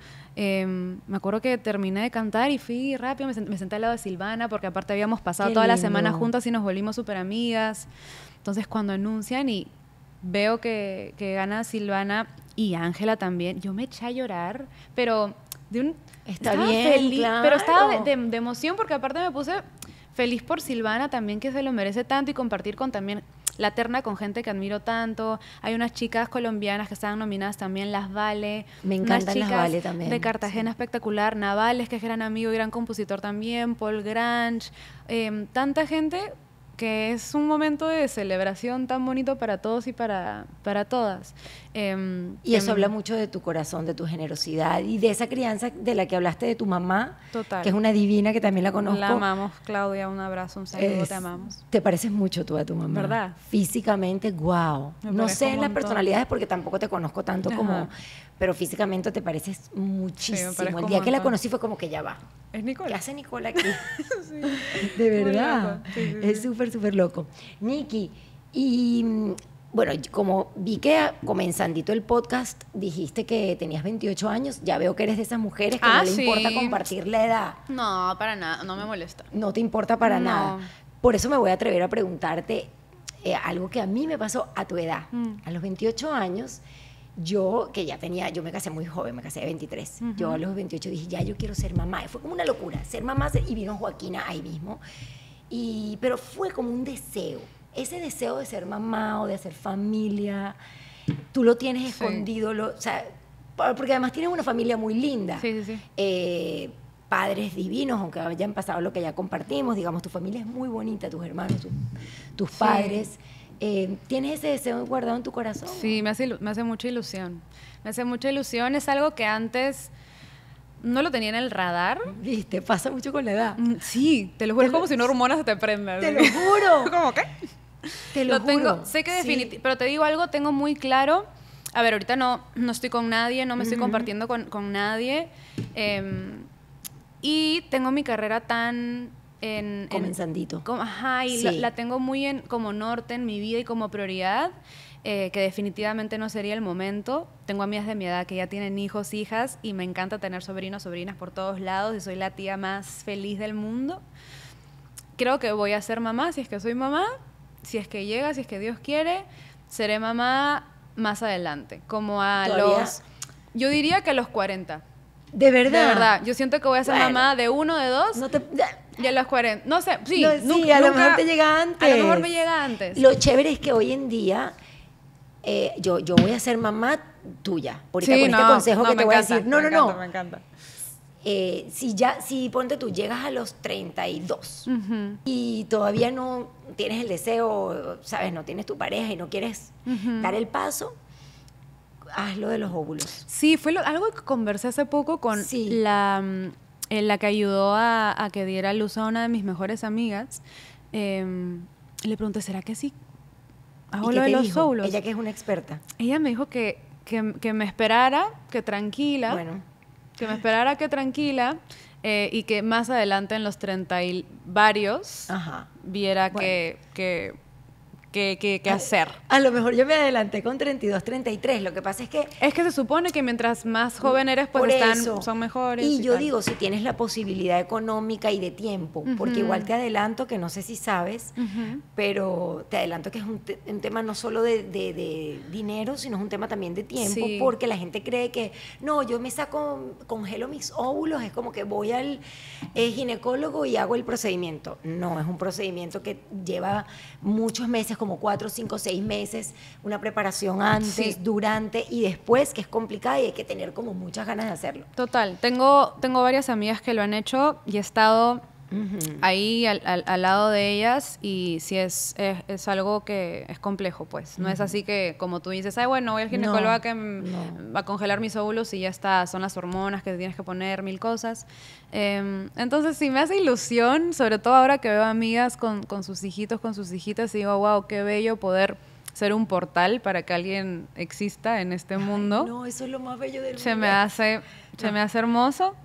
Me acuerdo que terminé de cantar y fui rápido, me senté al lado de Silvana, porque aparte habíamos pasado Qué toda la lindo. semana juntas y nos volvimos súper amigas. Entonces, cuando anuncian y veo que gana Silvana y Ángela también, yo me eché a llorar, pero Está estaba bien, feliz, claro. pero estaba de emoción, porque aparte me puse feliz por Silvana también, que se lo merece tanto, y compartir con también la terna con gente que admiro tanto. Hay unas chicas colombianas que estaban nominadas también, Las Vale. Me Unas encantan Las chicas Vale también, de Cartagena, sí. espectacular. Navales, que es gran amigo y gran compositor también. Paul Grange. Tanta gente que es un momento de celebración tan bonito para todos y para todas. Y eso habla mucho de tu corazón, de tu generosidad y de esa crianza de la que hablaste de tu mamá, Total. que es una divina que también la conozco. La amamos, Claudia, un abrazo, un saludo, Es- te amamos. Te pareces mucho tú a tu mamá. ¿Verdad? Físicamente, wow. Me No parezco sé un en las montón. personalidades porque tampoco te conozco tanto como... Ajá. Pero físicamente te pareces muchísimo. parezco El un día que la montón. conocí fue como que ya va. Es ¿Qué Nicole. hace Nicole aquí? Sí. De Muy verdad. loco. Sí, sí, Es sí. súper, súper loco. Nikki, y bueno, como vi que comenzandito el podcast dijiste que tenías 28 años, ya veo que eres de esas mujeres que no le sí. importa compartir la edad. No, para nada, no me molesta. No te importa para No. nada. Por eso me voy a atrever a preguntarte algo que a mí me pasó a tu edad. A los 28 años, yo me casé muy joven, me casé de 23. Yo a los 28 dije, ya yo quiero ser mamá. Y fue como una locura, ser mamá, y vino Joaquina ahí mismo. Pero fue como un deseo. Ese deseo de ser mamá o de hacer familia, tú lo tienes escondido, o sea, porque además tienes una familia muy linda. Sí, sí, sí. Padres divinos, aunque hayan pasado lo que ya compartimos, digamos, tu familia es muy bonita, tus hermanos, tus padres. ¿Tienes ese deseo guardado en tu corazón? Sí, me hace mucha ilusión. Me hace mucha ilusión. Es algo que antes no lo tenía en el radar. ¿Viste? Pasa mucho con la edad. Sí, te lo juro. Es como si una hormona se te prenda. Te lo juro. ¿Cómo qué? Te lo tengo, juro. sé que Sí. definitivamente, pero te digo algo, tengo muy claro. A ver, ahorita no estoy con nadie, no me estoy compartiendo con nadie. Y tengo mi carrera tan Comenzandito. Ajá, y Sí. la tengo muy como norte en mi vida y como prioridad, que definitivamente no sería el momento. Tengo amigas de mi edad que ya tienen hijos, hijas, y me encanta tener sobrinos, sobrinas por todos lados, y soy la tía más feliz del mundo. Creo que voy a ser mamá, si es que soy mamá, si es que llega, si es que Dios quiere, seré mamá más adelante, como a ¿Todavía? yo diría que a los 40. ¿De verdad? De verdad, yo siento que voy a ser Bueno. mamá de 1, de 2, No te... y a los 40. No sé, sí, No, sí, a lo nunca- mejor te llega antes. A lo mejor me llega antes. Lo chévere es que hoy en día yo voy a ser mamá tuya. Ahorita Sí, con este consejo que me te voy a encanta, decir. No, me no, encanta, no. Me encanta. Si ponte tú, llegas a los 32 y todavía no tienes el deseo, sabes, no tienes tu pareja y no quieres dar el paso, haz lo de los óvulos. Sí, fue algo que conversé hace poco con Sí. la que ayudó a que diera a luz a una de mis mejores amigas. Le pregunté, ¿será que sí hago ¿Y lo qué de te los dijo? óvulos? Ella que es una experta. Ella me dijo que me esperara, que tranquila, Bueno, que me esperara, que tranquila, y que más adelante en los 30 y varios ajá. viera Bueno. que que hacer. A lo mejor yo me adelanté con 32, 33. Lo que pasa es que... Es que se supone que mientras más joven eres, pues son mejores. Y yo digo, si tienes la posibilidad económica y de tiempo, porque igual te adelanto que no sé si sabes, pero te adelanto que es un tema no solo de dinero, sino es un tema también de tiempo, porque la gente cree que, no, yo me congelo mis óvulos, es como que voy al ginecólogo y hago el procedimiento. No, es un procedimiento que lleva muchos meses, como 4, 5, 6 meses, una preparación antes, durante y después, que es complicada y hay que tener como muchas ganas de hacerlo. Total, tengo varias amigas que lo han hecho y he estado ahí al lado de ellas, y sí es algo que es complejo, pues. No es así que, como tú dices, ay, bueno, voy al ginecólogo va a congelar mis óvulos y ya está, son las hormonas que te tienes que poner, 1000 cosas. Entonces sí me hace ilusión, sobre todo ahora que veo amigas con sus hijitos, con sus hijitas, y digo, wow, qué bello poder ser un portal para que alguien exista en este mundo. Ay, no, eso es lo más bello del mundo. Se me hace hermoso.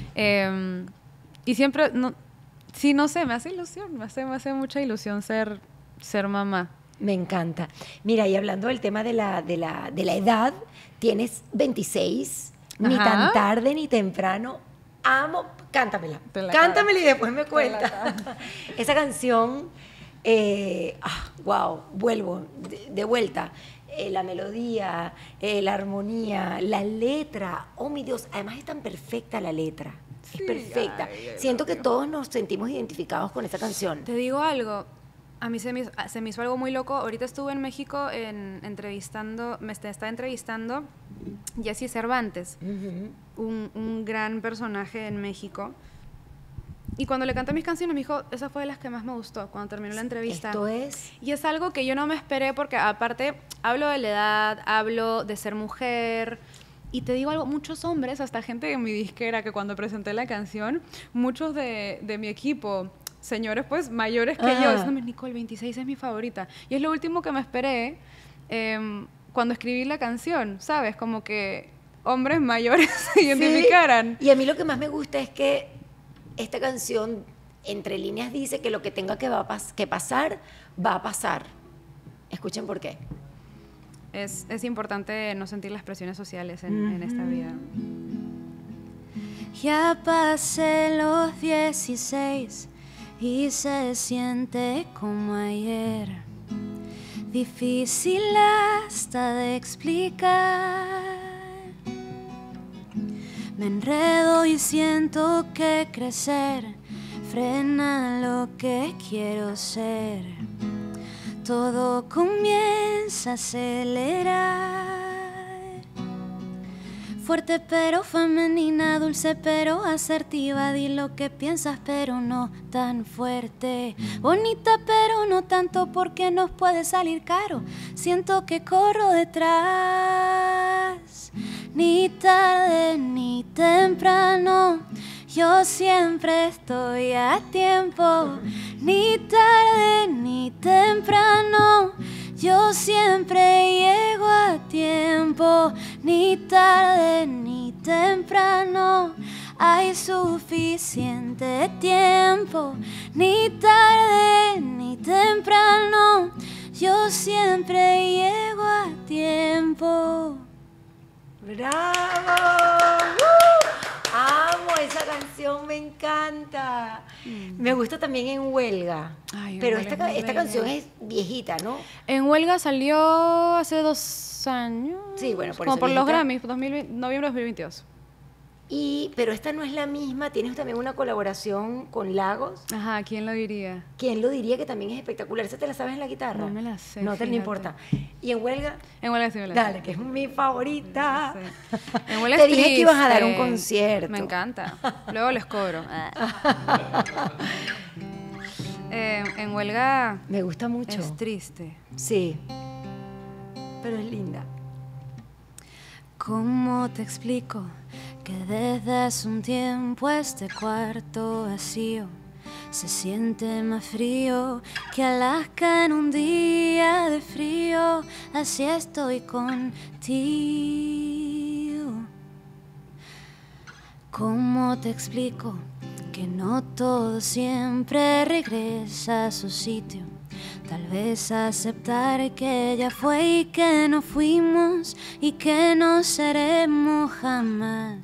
Y siempre... Sí, no sé, me hace ilusión, me hace mucha ilusión ser mamá. Me encanta. Mira, y hablando del tema de la edad, tienes 26, ni tan tarde ni temprano. Amo, cántamela. Cántamela y después me cuenta. Esa canción, wow, vuelvo, de vuelta. La melodía, la armonía, la letra. Oh, mi Dios, además es tan perfecta la letra. Es perfecta. Siento que todos nos sentimos identificados con esa canción. Te digo algo, a mí se me hizo algo muy loco. Ahorita estuve en México me estaba entrevistando Jessy Cervantes, un gran personaje en México. Y cuando le canté mis canciones me dijo, esa fue de las que más me gustó cuando terminó la entrevista. Esto es... Y es algo que yo no me esperé, porque aparte hablo de la edad, hablo de ser mujer. Y te digo algo, muchos hombres, hasta gente de mi disquera, que cuando presenté la canción, muchos de mi equipo, señores pues mayores que yo, diciéndome, Nicole, 26 es mi favorita. Y es lo último que me esperé cuando escribí la canción, ¿sabes? Como que hombres mayores se identificaran. Y a mí lo que más me gusta es que esta canción, entre líneas, dice que lo que tenga que pasar, va a pasar. Escuchen por qué. Es importante no sentir las presiones sociales en esta vida. Ya pasé los 16 y se siente como ayer. Difícil hasta de explicar. Me enredo y siento que crecer frena lo que quiero ser. Todo comienza a acelerar. Fuerte pero femenina, dulce pero asertiva. Di lo que piensas pero no tan fuerte. Bonita pero no tanto porque nos puede salir caro. Siento que corro detrás. Ni tarde ni temprano, yo siempre estoy a tiempo. Ni tarde ni temprano, yo siempre llego a tiempo. Ni tarde ni temprano, hay suficiente tiempo. Ni tarde ni temprano, yo siempre llego a tiempo. ¡Bravo! Amo esa canción, me encanta. Me gusta también En Huelga. Ay, pero Huelga esta canción es viejita, ¿no? En Huelga salió hace 2 años. Sí, bueno, por como eso por los viejita. Grammys, noviembre de 2022. Pero esta no es la misma. Tienes también una colaboración con Lagos. Ajá, ¿quién lo diría? ¿Quién lo diría? Que también es espectacular. ¿Esa te la sabes en la guitarra? No me la sé, No te fíjate. importa. ¿Y En Huelga? En Huelga sí me la sé. Dale, que es mi favorita. Sí. En Huelga Te es dije que ibas a dar un triste. concierto. Me encanta. Luego les cobro. En Huelga Me gusta mucho. es triste. Sí. Pero es linda. ¿Cómo te explico que desde hace un tiempo este cuarto vacío se siente más frío que Alaska en un día de frío? Así estoy contigo. ¿Cómo te explico que no todo siempre regresa a su sitio? Tal vez aceptar que ya fue y que no fuimos y que no seremos jamás.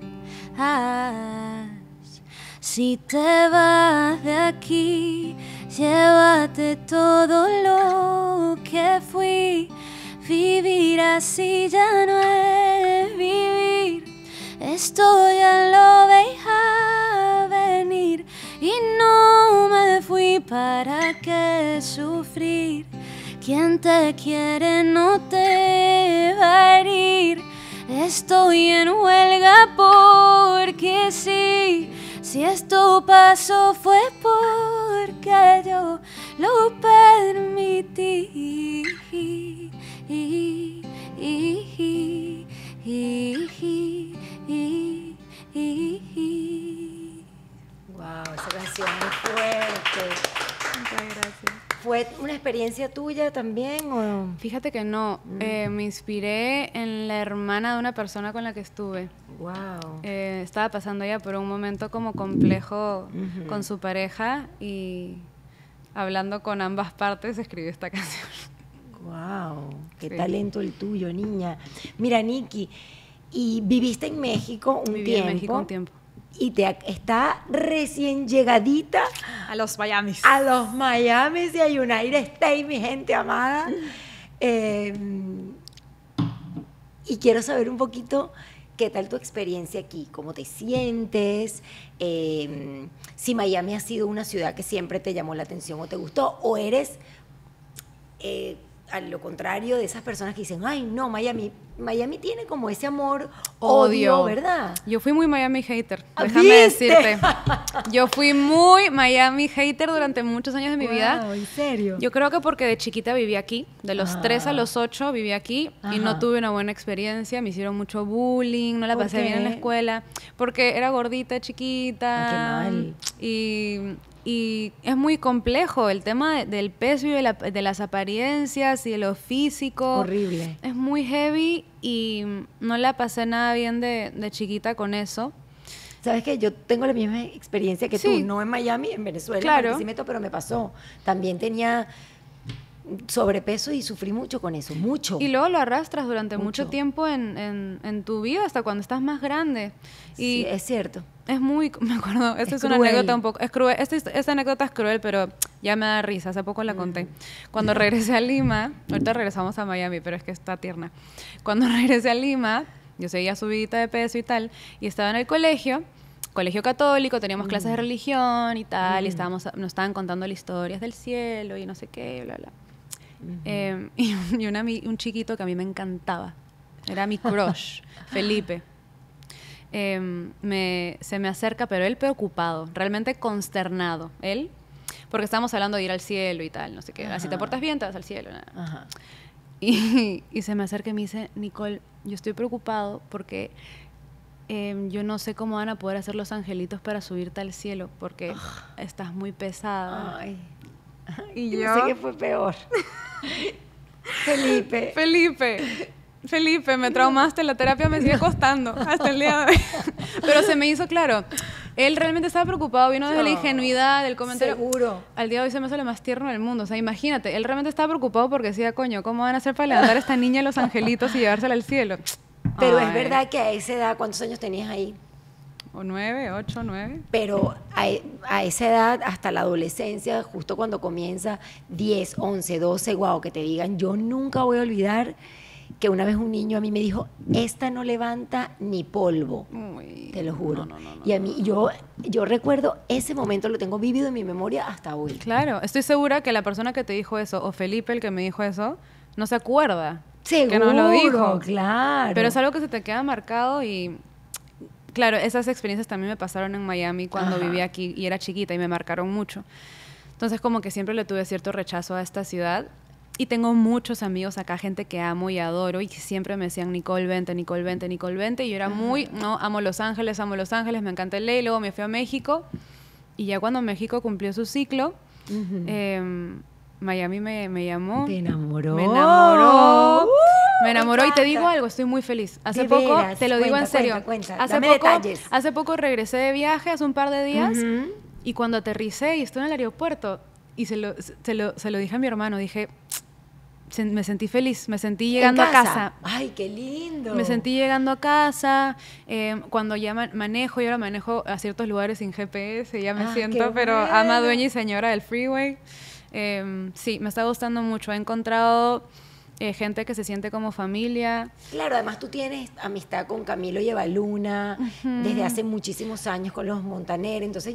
Si te vas de aquí, llévate todo lo que fui. Vivir así ya no es vivir. Esto ya lo veía venir y no me fui. ¿Para qué sufrir? Quien te quiere no te va a herir. Estoy en huelga porque sí. Si esto pasó fue porque yo lo permití. Wow, esa canción es fuerte. Muchas gracias. ¿Fue una experiencia tuya también o...? Fíjate que no, me inspiré en la hermana de una persona con la que estuve. Wow. Estaba pasando ella por un momento como complejo con su pareja y hablando con ambas partes escribió esta canción. Wow, qué Sí. talento el tuyo, niña. Mira, Nikki, y viviste en México un Viví tiempo. en México un tiempo. Y está recién llegadita A los Miami. a los Miamis y a United States, mi gente amada. Y quiero saber un poquito qué tal tu experiencia aquí, cómo te sientes, si Miami ha sido una ciudad que siempre te llamó la atención o te gustó, o eres, a lo contrario de esas personas que dicen, ay, no, Miami tiene como ese amor, odio, ¿verdad? Yo fui muy Miami hater, ¿Ah, déjame viste? decirte. Yo fui muy Miami hater durante muchos años de mi vida. Wow, ¿en serio? Yo creo que porque de chiquita viví aquí, de los 3 a los 8 viví aquí y no Ajá. tuve una buena experiencia, me hicieron mucho bullying, no la ¿Por pasé bien en la qué? escuela, porque era gordita, chiquita. Ah, qué mal. Y es muy complejo el tema del peso y de las apariencias y de lo físico. Horrible. Es muy heavy y no la pasé nada bien de chiquita con eso. Sabes que yo tengo la misma experiencia que Sí. tú, no en Miami, en Venezuela, Claro. Barquisimeto, pero me pasó. También tenía sobrepeso y sufrí mucho con eso, mucho. Y luego lo arrastras durante Mucho. mucho tiempo en tu vida, hasta cuando estás más grande. Sí, Y es cierto. es muy, me acuerdo, esta es una cruel. anécdota un poco, es cruel, esta anécdota es cruel, pero ya me da risa, hace poco la conté. Cuando regresé a Lima, ahorita regresamos a Miami, pero es que está tierna. Cuando regresé a Lima, yo seguía subidita de peso y tal, y estaba en el colegio católico, teníamos clases de religión y tal, y nos estaban contando las historias del cielo y no sé qué, bla, bla. Y un chiquito que a mí me encantaba, era mi crush, Felipe. Se me acerca, pero él preocupado, realmente consternado, él, porque estábamos hablando de ir al cielo y tal, no sé qué, si te portas bien te vas al cielo. Nada. Ajá. Y se me acerca y me dice, Nicole, yo estoy preocupado porque yo no sé cómo van a poder hacer los angelitos para subirte al cielo, porque estás muy pesada. Ay. Y Yo no sé qué fue peor. Felipe. Felipe, me traumaste, la terapia me sigue costando hasta el día de hoy. Pero se me hizo claro. Él realmente estaba preocupado, vino desde la ingenuidad del comentario. Seguro. Al día de hoy se me hace lo más tierno del mundo. O sea, imagínate, él realmente estaba preocupado porque decía, coño, ¿cómo van a hacer para levantar a esta niña a los angelitos y llevársela al cielo? Pero es Ay. verdad que a esa edad, ¿cuántos años tenías ahí? O 9, 8, 9. Pero a esa edad, hasta la adolescencia, justo cuando comienza 10, 11, 12, guau, que te digan, yo nunca voy a olvidar que una vez un niño a mí me dijo, esta no levanta ni polvo, Uy, te lo juro. no, Y a mí, yo recuerdo ese momento, lo tengo vivido en mi memoria hasta hoy. Claro, estoy segura que la persona que te dijo eso, o Felipe el que me dijo eso, no se acuerda. Seguro, Que nos lo dijo. claro. Pero es algo que se te queda marcado y... Claro, esas experiencias también me pasaron en Miami cuando Ajá. vivía aquí y era chiquita y me marcaron mucho. Entonces como que siempre le tuve cierto rechazo a esta ciudad y tengo muchos amigos acá, gente que amo y adoro y que siempre me decían Nicole, vente, Nicole, vente, Nicole, vente. Y yo era muy, no, amo Los Ángeles, me encanta el LA. Luego me fui a México y ya cuando México cumplió su ciclo, Miami me llamó. Te enamoró. Me enamoró. Me enamoró y te encanta. digo algo, estoy muy feliz. Hace ¿De poco, veras? te lo digo Cuenta, en serio. cuenta. Hace Dame poco, detalles. hace poco regresé de viaje, hace un par de días, Ujú. y cuando aterricé y estoy en el aeropuerto, y se lo dije a mi hermano, dije, me sentí feliz, me sentí llegando a casa. ¡Ay, qué lindo! Me sentí llegando a casa, cuando ya manejo, yo ahora manejo a ciertos lugares sin GPS, ya me siento, pero ama, dueña y señora del freeway. Sí, me está gustando mucho, he encontrado gente que se siente como familia. Claro, además tú tienes amistad con Camilo y Evaluna desde hace muchísimos años con los Montaner, entonces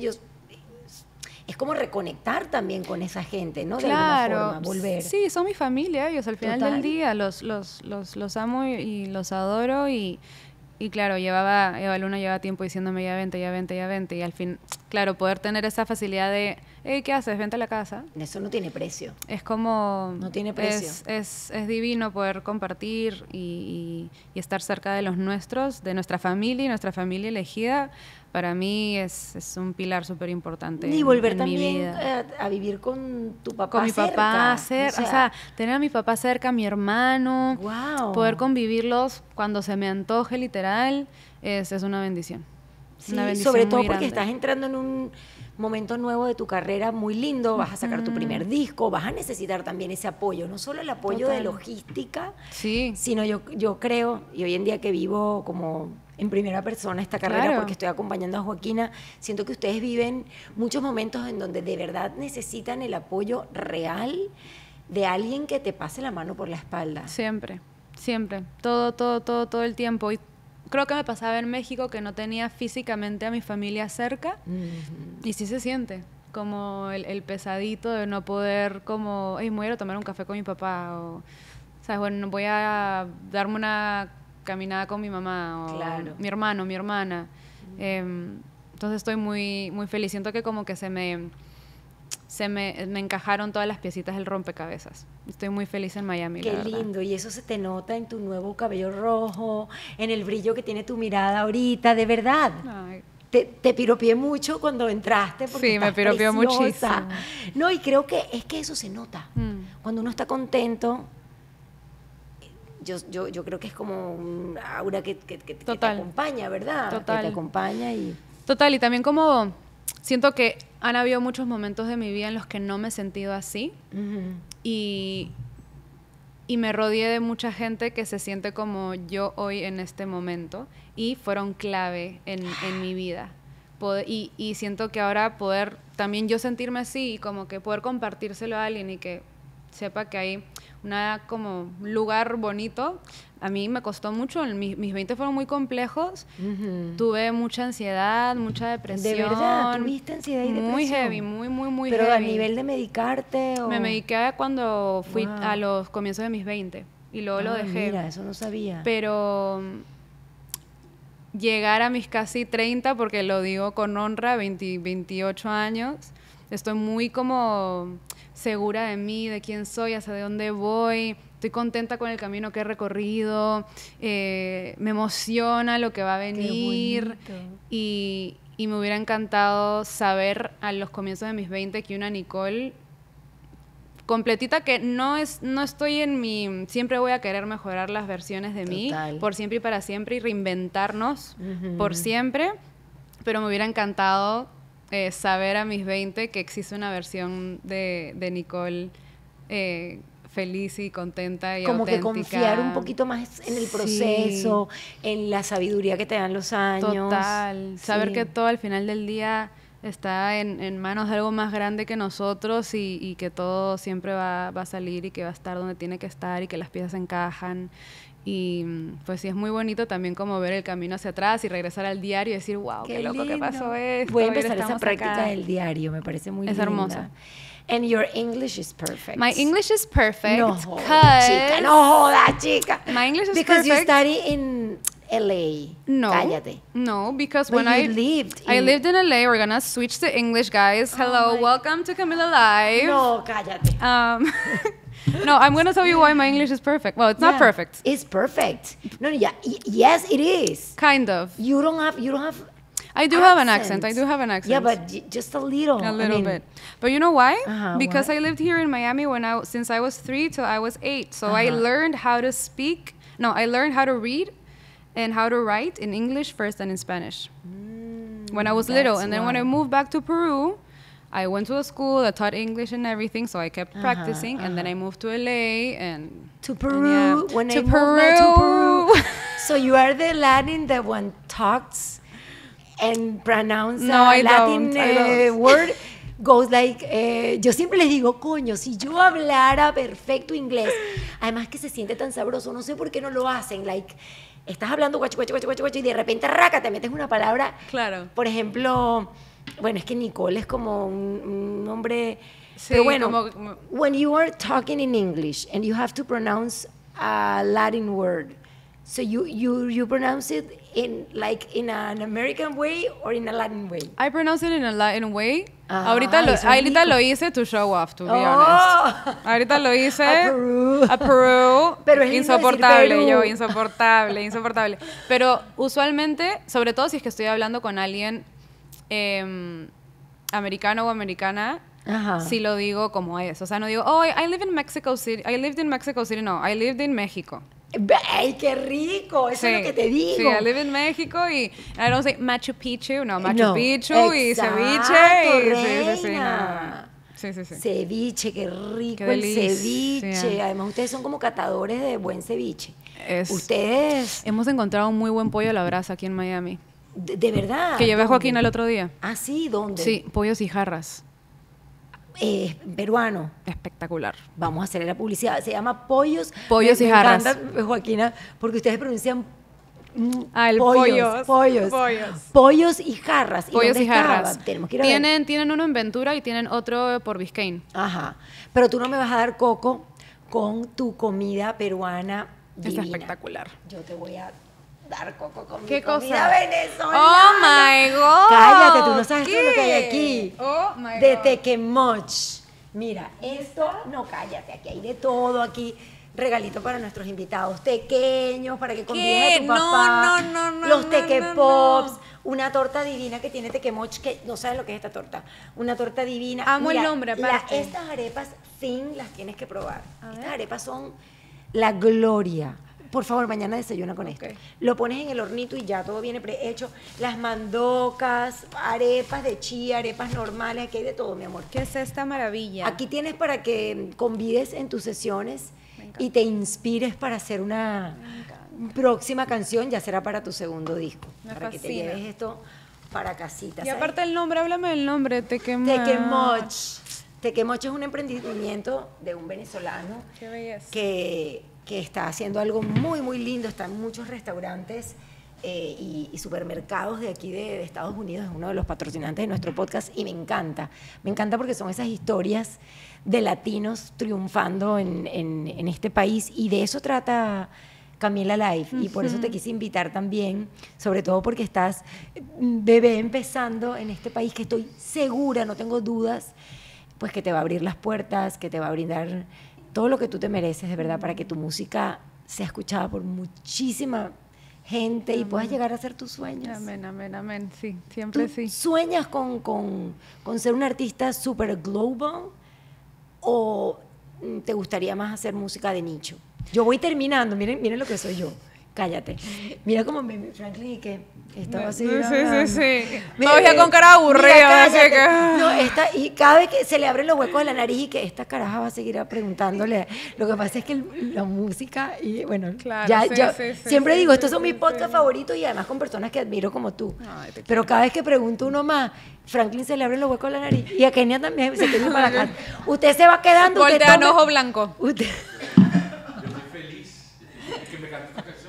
es como reconectar también con esa gente, ¿no? De alguna forma, volver. Sí, son mi familia, ellos al final del día los amo y los adoro y claro, Eva Luna llevaba tiempo diciéndome ya vente y al fin, claro, poder tener esa facilidad de hey, ¿qué haces? Vente a la casa. Eso no tiene precio. Es como... No tiene precio. Es divino poder compartir y estar cerca de los nuestros, de nuestra familia y nuestra familia elegida. Para mí es un pilar súper importante. Y volver en también mi vida. A vivir con tu papá con mi cerca. Papá cerca. O sea, tener a mi papá cerca, a mi hermano, poder convivirlos cuando se me antoje, literal, es una bendición. Sí, una bendición sobre todo muy porque grande. estás entrando en un momento nuevo de tu carrera muy lindo, vas a sacar tu primer disco, vas a necesitar también ese apoyo, no solo el apoyo de logística, sino yo creo, y hoy en día que vivo como en primera persona esta carrera, porque estoy acompañando a Joaquina, siento que ustedes viven muchos momentos en donde de verdad necesitan el apoyo real de alguien que te pase la mano por la espalda. Siempre, todo el tiempo. Y creo que me pasaba en México que no tenía físicamente a mi familia cerca y sí se siente como el pesadito de no poder como, hey, me voy a ir a tomar un café con mi papá o ¿sabes? Bueno, voy a darme una caminada con mi mamá o mi hermano, mi hermana. Entonces estoy muy, muy feliz. Siento que como que me encajaron todas las piecitas del rompecabezas. Estoy muy feliz en Miami, Qué la verdad. lindo, y eso se te nota en tu nuevo cabello rojo, en el brillo que tiene tu mirada ahorita, de verdad. Ay. Te piropié mucho cuando entraste porque sí, me piropió muchísimo. No, y creo que es que eso se nota. Cuando uno está contento, yo creo que es como un aura que te acompaña, ¿verdad? Total. Que te acompaña y... Total, y también como siento que han habido muchos momentos de mi vida en los que no me he sentido así y me rodeé de mucha gente que se siente como yo hoy en este momento y fueron clave en mi vida. Y siento que ahora poder también yo sentirme así y como que poder compartírselo a alguien y que sepa que hay como un lugar bonito. A mí me costó mucho, mis 20 fueron muy complejos, tuve mucha ansiedad, mucha depresión. ¿De verdad? ¿Tuviste ansiedad y depresión? Muy heavy, muy ¿Pero heavy. a nivel de medicarte o...? Me mediqué cuando fui a los comienzos de mis 20 y luego lo dejé. Mira, eso no sabía. Pero llegar a mis casi 30, porque lo digo con honra, 28 años, estoy muy como segura de mí, de quién soy, hacia dónde voy. Estoy contenta con el camino que he recorrido. Me emociona lo que va a venir. Y me hubiera encantado saber a los comienzos de mis 20 que una Nicole completita, que no estoy en mi... Siempre voy a querer mejorar las versiones de mí por siempre y para siempre y reinventarnos por siempre. Pero me hubiera encantado saber a mis 20 que existe una versión de Nicole feliz y contenta y como auténtica. Como que confiar un poquito más en el proceso, en la sabiduría que te dan los años. Total. Saber que todo al final del día está en manos de algo más grande que nosotros y que todo siempre va a salir y que va a estar donde tiene que estar y que las piezas encajan. Y pues sí, es muy bonito también como ver el camino hacia atrás y regresar al diario y decir, wow, qué loco que pasó esto. Voy a empezar esa práctica del diario, me parece muy linda. Es hermosa. And your English is perfect. My English is perfect. No jodas, chica, no jodas, chica. My English is because perfect. Because you study in LA. No. Cállate. No, because but when I lived in LA, we're gonna switch to English, guys. Hello, welcome to Camila Live. No, cállate. No, I'm going to tell you why my English is perfect. Well, it's not perfect. It's perfect. No, yeah, yes, it is. Kind of. You don't have I do have an accent. I do have an accent. Yeah, but just a little. A little bit. But you know why? Because what? I lived here in Miami since I was 3 till I was 8. So I learned how to speak. No, I learned how to read and how to write in English first and in Spanish when I was little. And then when I moved back to Peru, I went to a school that taught English and everything, so I kept practicing, and then I moved to LA and to Peru. yeah, When to I moved Peru. back to Peru. So you are the Latin that one talks and pronounce No, a I Latin don't, I don't. word goes like, yo siempre les digo, coño, si yo hablara perfecto inglés, además que se siente tan sabroso, no sé por qué no lo hacen, like, estás hablando guacho, guacho, guacho, guacho, guacho, y de repente, raca, te metes una palabra, Claro. por ejemplo, bueno, es que Nicole es como un nombre, Sí, pero bueno, como- when you are talking in English and you have to pronounce a Latin word, so you pronounce it in an American way or in a Latin way? I pronounce it in a Latin way. Ah, ahorita eso es rico. lo hice to show off, to be Oh. honest. Ahorita lo hice A Peru. a Peru. Pero es lindo insoportable, decir Perú. yo, insoportable. Pero usualmente, sobre todo si es que estoy hablando con alguien americano o americana, Ajá. sí lo digo como es. O sea, no digo, oh, I live in Mexico City. I lived in Mexico City. No, I lived in México. ¡Ay, qué rico! Eso es lo que te digo. Sí, I live in México y I don't say Machu Picchu, no, Machu No, Picchu y exacto, ceviche y sí, reina. sí, sí. Ceviche, qué rico Qué el delicia. ceviche. Además, ustedes son como catadores de buen ceviche. Es- Ustedes, Hemos encontrado un muy buen pollo a la brasa aquí en Miami. de verdad. Que llevé a ¿dónde? Joaquín el otro día. Ah, sí, ¿dónde? Sí, pollos y jarras. Peruano. Espectacular. Vamos a hacerle la publicidad. Se llama Pollos. Pollos y jarras. Me encanta, Joaquina, porque ustedes pronuncian El pollos. pollos. Pollos y jarras. Pollos dónde y jarras. estaba? Tenemos que ir a ver. Tienen uno en Ventura y tienen otro por Biscayne. Ajá. Pero tú no me vas a dar coco con tu comida peruana Es divina. espectacular. Yo te voy a dar coco con ¿Qué mi comida cosa? venezolana. Oh my God. Cállate, tú no sabes todo lo que hay ¿Qué? aquí. Oh my De God. tequemoch. Mira, esto, no, cállate, aquí hay de todo, aquí regalito para nuestros invitados, pequeños, para que convides a tu No, papá. no, Los no, tequepops, no. una torta divina que tiene tequemoch, que no sabes lo que es esta torta. Una torta divina. Amo el nombre, aparte. Estas arepas fin las tienes que probar. Estas arepas son la gloria. Por favor, mañana desayuna con esto. Lo pones en el hornito y ya todo viene prehecho. Las mandocas, arepas de chía, arepas normales, aquí hay de todo, mi amor. ¿Qué es esta maravilla? Aquí tienes para que convides en tus sesiones y te inspires para hacer una próxima canción, ya será para tu segundo disco. Me para que te fascina. lleves esto para casita. Y ¿sabes? aparte el nombre, háblame del nombre, Tequemoch. Tequemoch. Tequemoch es un emprendimiento de un venezolano Qué belleza. que está haciendo algo muy, muy lindo. Está en muchos restaurantes y supermercados de aquí de Estados Unidos. Es uno de los patrocinantes de nuestro podcast y me encanta. Me encanta porque son esas historias de latinos triunfando en este país y de eso trata Camila Live. Y por eso te quise invitar también, sobre todo porque estás bebé empezando en este país que estoy segura, no tengo dudas, pues que te va a abrir las puertas, que te va a brindar todo lo que tú te mereces, de verdad, para que tu música sea escuchada por muchísima gente y puedas llegar a hacer tus sueños. Amén, amén, amén. Sí, siempre ¿Tú sí. sueñas con ser un artista super global o te gustaría más hacer música de nicho? Yo voy terminando, miren lo que soy yo. Cállate. Mira cómo Franklin y que estaba así. Sí. Todavía con cara aburrida. Así que... No, y cada vez que se le abren los huecos de la nariz y que esta caraja va a seguir preguntándole. Lo que pasa es que la música y bueno, Claro, sí, siempre sí, digo, sí, estos son sí, mis podcasts favoritos y además con personas que admiro como tú. Ay, te Pero cada vez que pregunto uno más, Franklin se le abren los huecos de la nariz y a Kenia también se quiere ir para la casa. Usted se va quedando. Voltean usted tome- ojo blanco. Usted... Yo estoy feliz que me cante esta canción.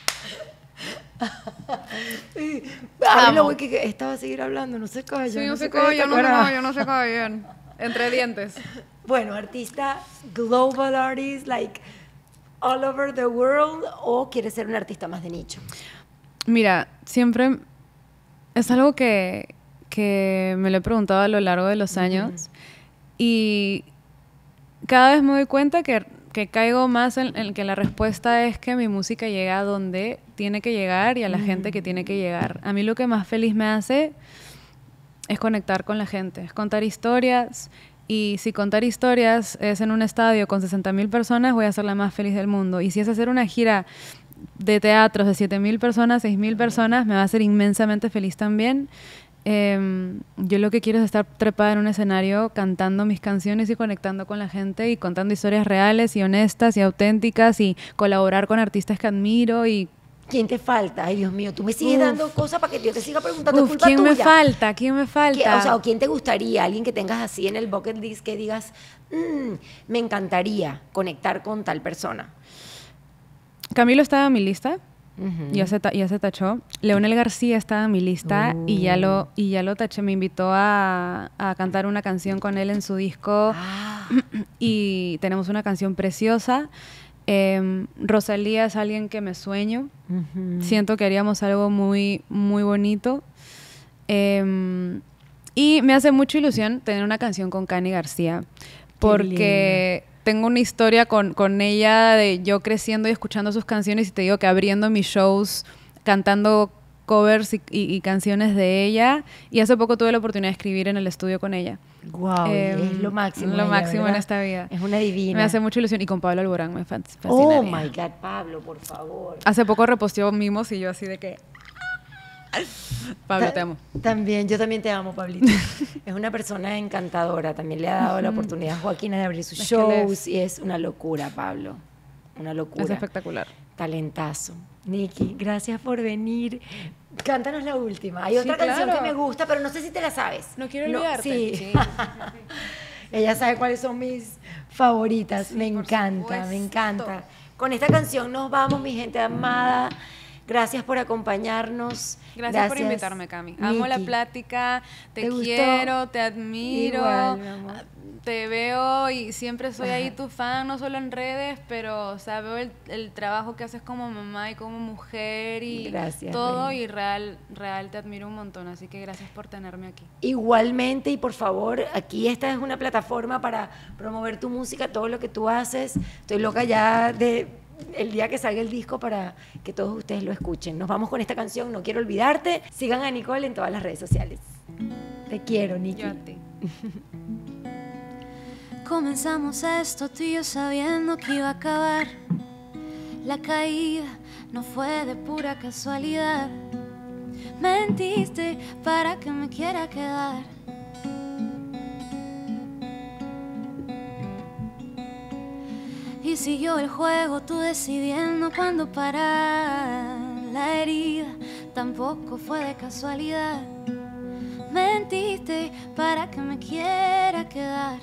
Abre Amo. que esta va a seguir hablando, no se calla. Sí, no se calla calla, esta no se caraja. calla, no se calla. Entre dientes. Bueno, artista, global artist, like all over the world, o quieres ser un artista más de nicho. Mira, siempre es algo que me lo he preguntado a lo largo de los años y cada vez me doy cuenta que caigo más en que la respuesta es que mi música llega a donde tiene que llegar y a la gente que tiene que llegar. A mí lo que más feliz me hace es conectar con la gente, es contar historias. Y si contar historias es en un estadio con 60,000 personas, voy a ser la más feliz del mundo. Y si es hacer una gira de teatros de 7,000 personas, 6,000 personas, me va a hacer inmensamente feliz también. Yo lo que quiero es estar trepada en un escenario cantando mis canciones y conectando con la gente y contando historias reales y honestas y auténticas y colaborar con artistas que admiro y... ¿Quién te falta? Ay, Dios mío, tú me sigues dando cosas para que yo te siga preguntando. Es culpa ¿quién tuya. me falta? ¿Quién me falta? O sea, ¿o quién te gustaría? Alguien que tengas así en el bucket list que digas, me encantaría conectar con tal persona. Camilo estaba en mi lista. Ya se tachó. Leonel García estaba en mi lista y ya lo taché. Me invitó a cantar una canción con él en su disco y tenemos una canción preciosa. Rosalía es alguien que me sueño. Siento que haríamos algo muy, muy bonito. Y me hace mucha ilusión tener una canción con Cani García porque tengo una historia con ella de yo creciendo y escuchando sus canciones y te digo que abriendo mis shows, cantando covers y canciones de ella. Y hace poco tuve la oportunidad de escribir en el estudio con ella. Wow, es lo máximo. Lo ella, máximo ¿verdad? en esta vida. Es una divina. Me hace mucha ilusión. Y con Pablo Alborán me fascinaría. Oh my God, Pablo, por favor. Hace poco reposteó mimos y yo así de que... Pablo, te amo. También, yo también te amo, Pablito. Es una persona encantadora. También le ha dado la oportunidad a Joaquina de abrir sus shows y es una locura, Pablo. Una locura. Es espectacular. Talentazo. Nikki, gracias por venir. Cántanos la última. Hay otra canción claro. que me gusta, pero no sé si te la sabes. No quiero olvidarte. Sí. Ella sabe cuáles son mis favoritas. Sí, me por encanta, supuesto. me encanta. Con esta canción nos vamos, mi gente amada. Gracias por acompañarnos. Gracias por invitarme, Cami. Amo la Nikki. plática, ¿Te te gustó? quiero, te admiro, Igual, mi amor. te veo y siempre soy ahí tu fan, no solo en redes, pero o sea, veo el trabajo que haces como mamá y como mujer y Gracias, todo reina. y real te admiro un montón, así que gracias por tenerme aquí. Igualmente, y por favor, aquí esta es una plataforma para promover tu música, todo lo que tú haces. Estoy loca ya de el día que salga el disco para que todos ustedes lo escuchen. Nos vamos con esta canción, No Quiero Olvidarte. Sigan a Nicole en todas las redes sociales. Te quiero, Nikki. Yo a ti. Comenzamos esto tú y yo sabiendo que iba a acabar. La caída no fue de pura casualidad. Mentiste para que me quiera quedar. Y siguió el juego, tú decidiendo cuándo parar. La herida tampoco fue de casualidad. Mentiste para que me quiera quedar.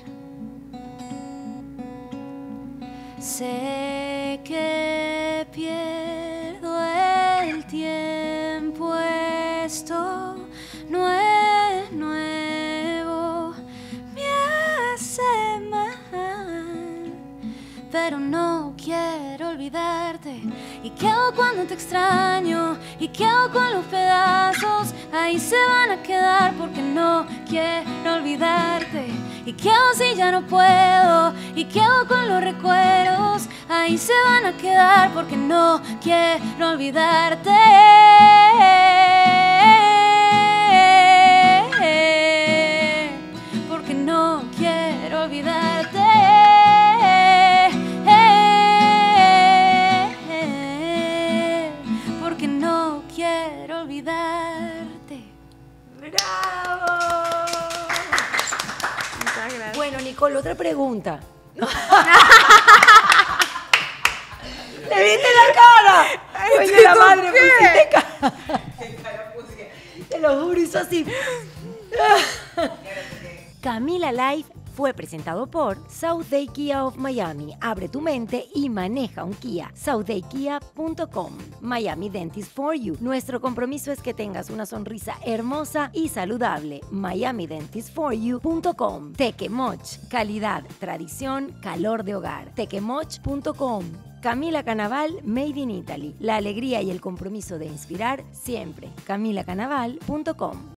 Sé que pierdo el tiempo, esto no es nuevo, me hace mal, pero no quiero olvidarte. Y qué hago cuando te extraño, y qué hago con los pedazos, ahí se van a quedar porque no quiero olvidarte. ¿Y qué hago si ya no puedo? ¿Y qué hago con los recuerdos? Ahí se van a quedar porque no quiero olvidarte. Porque no quiero olvidarte. Porque no quiero olvidarte. ¡Bravo! Muchas gracias. Bueno, Nicole, otra pregunta. ¿Le viste la cara? Oye, la madre, pusiste cara. ¿Qué cara puse? Te lo juro, hizo así. Camila Live fue presentado por South Day Kia of Miami. Abre tu mente y maneja un Kia. southdaykia.com. Miami Dentist for You. Nuestro compromiso es que tengas una sonrisa hermosa y saludable. miamidentistforyou.com. Tequemoch. Calidad, tradición, calor de hogar. tequemoch.com. Camila Canaval, Made in Italy. La alegría y el compromiso de inspirar siempre. camilacanaval.com.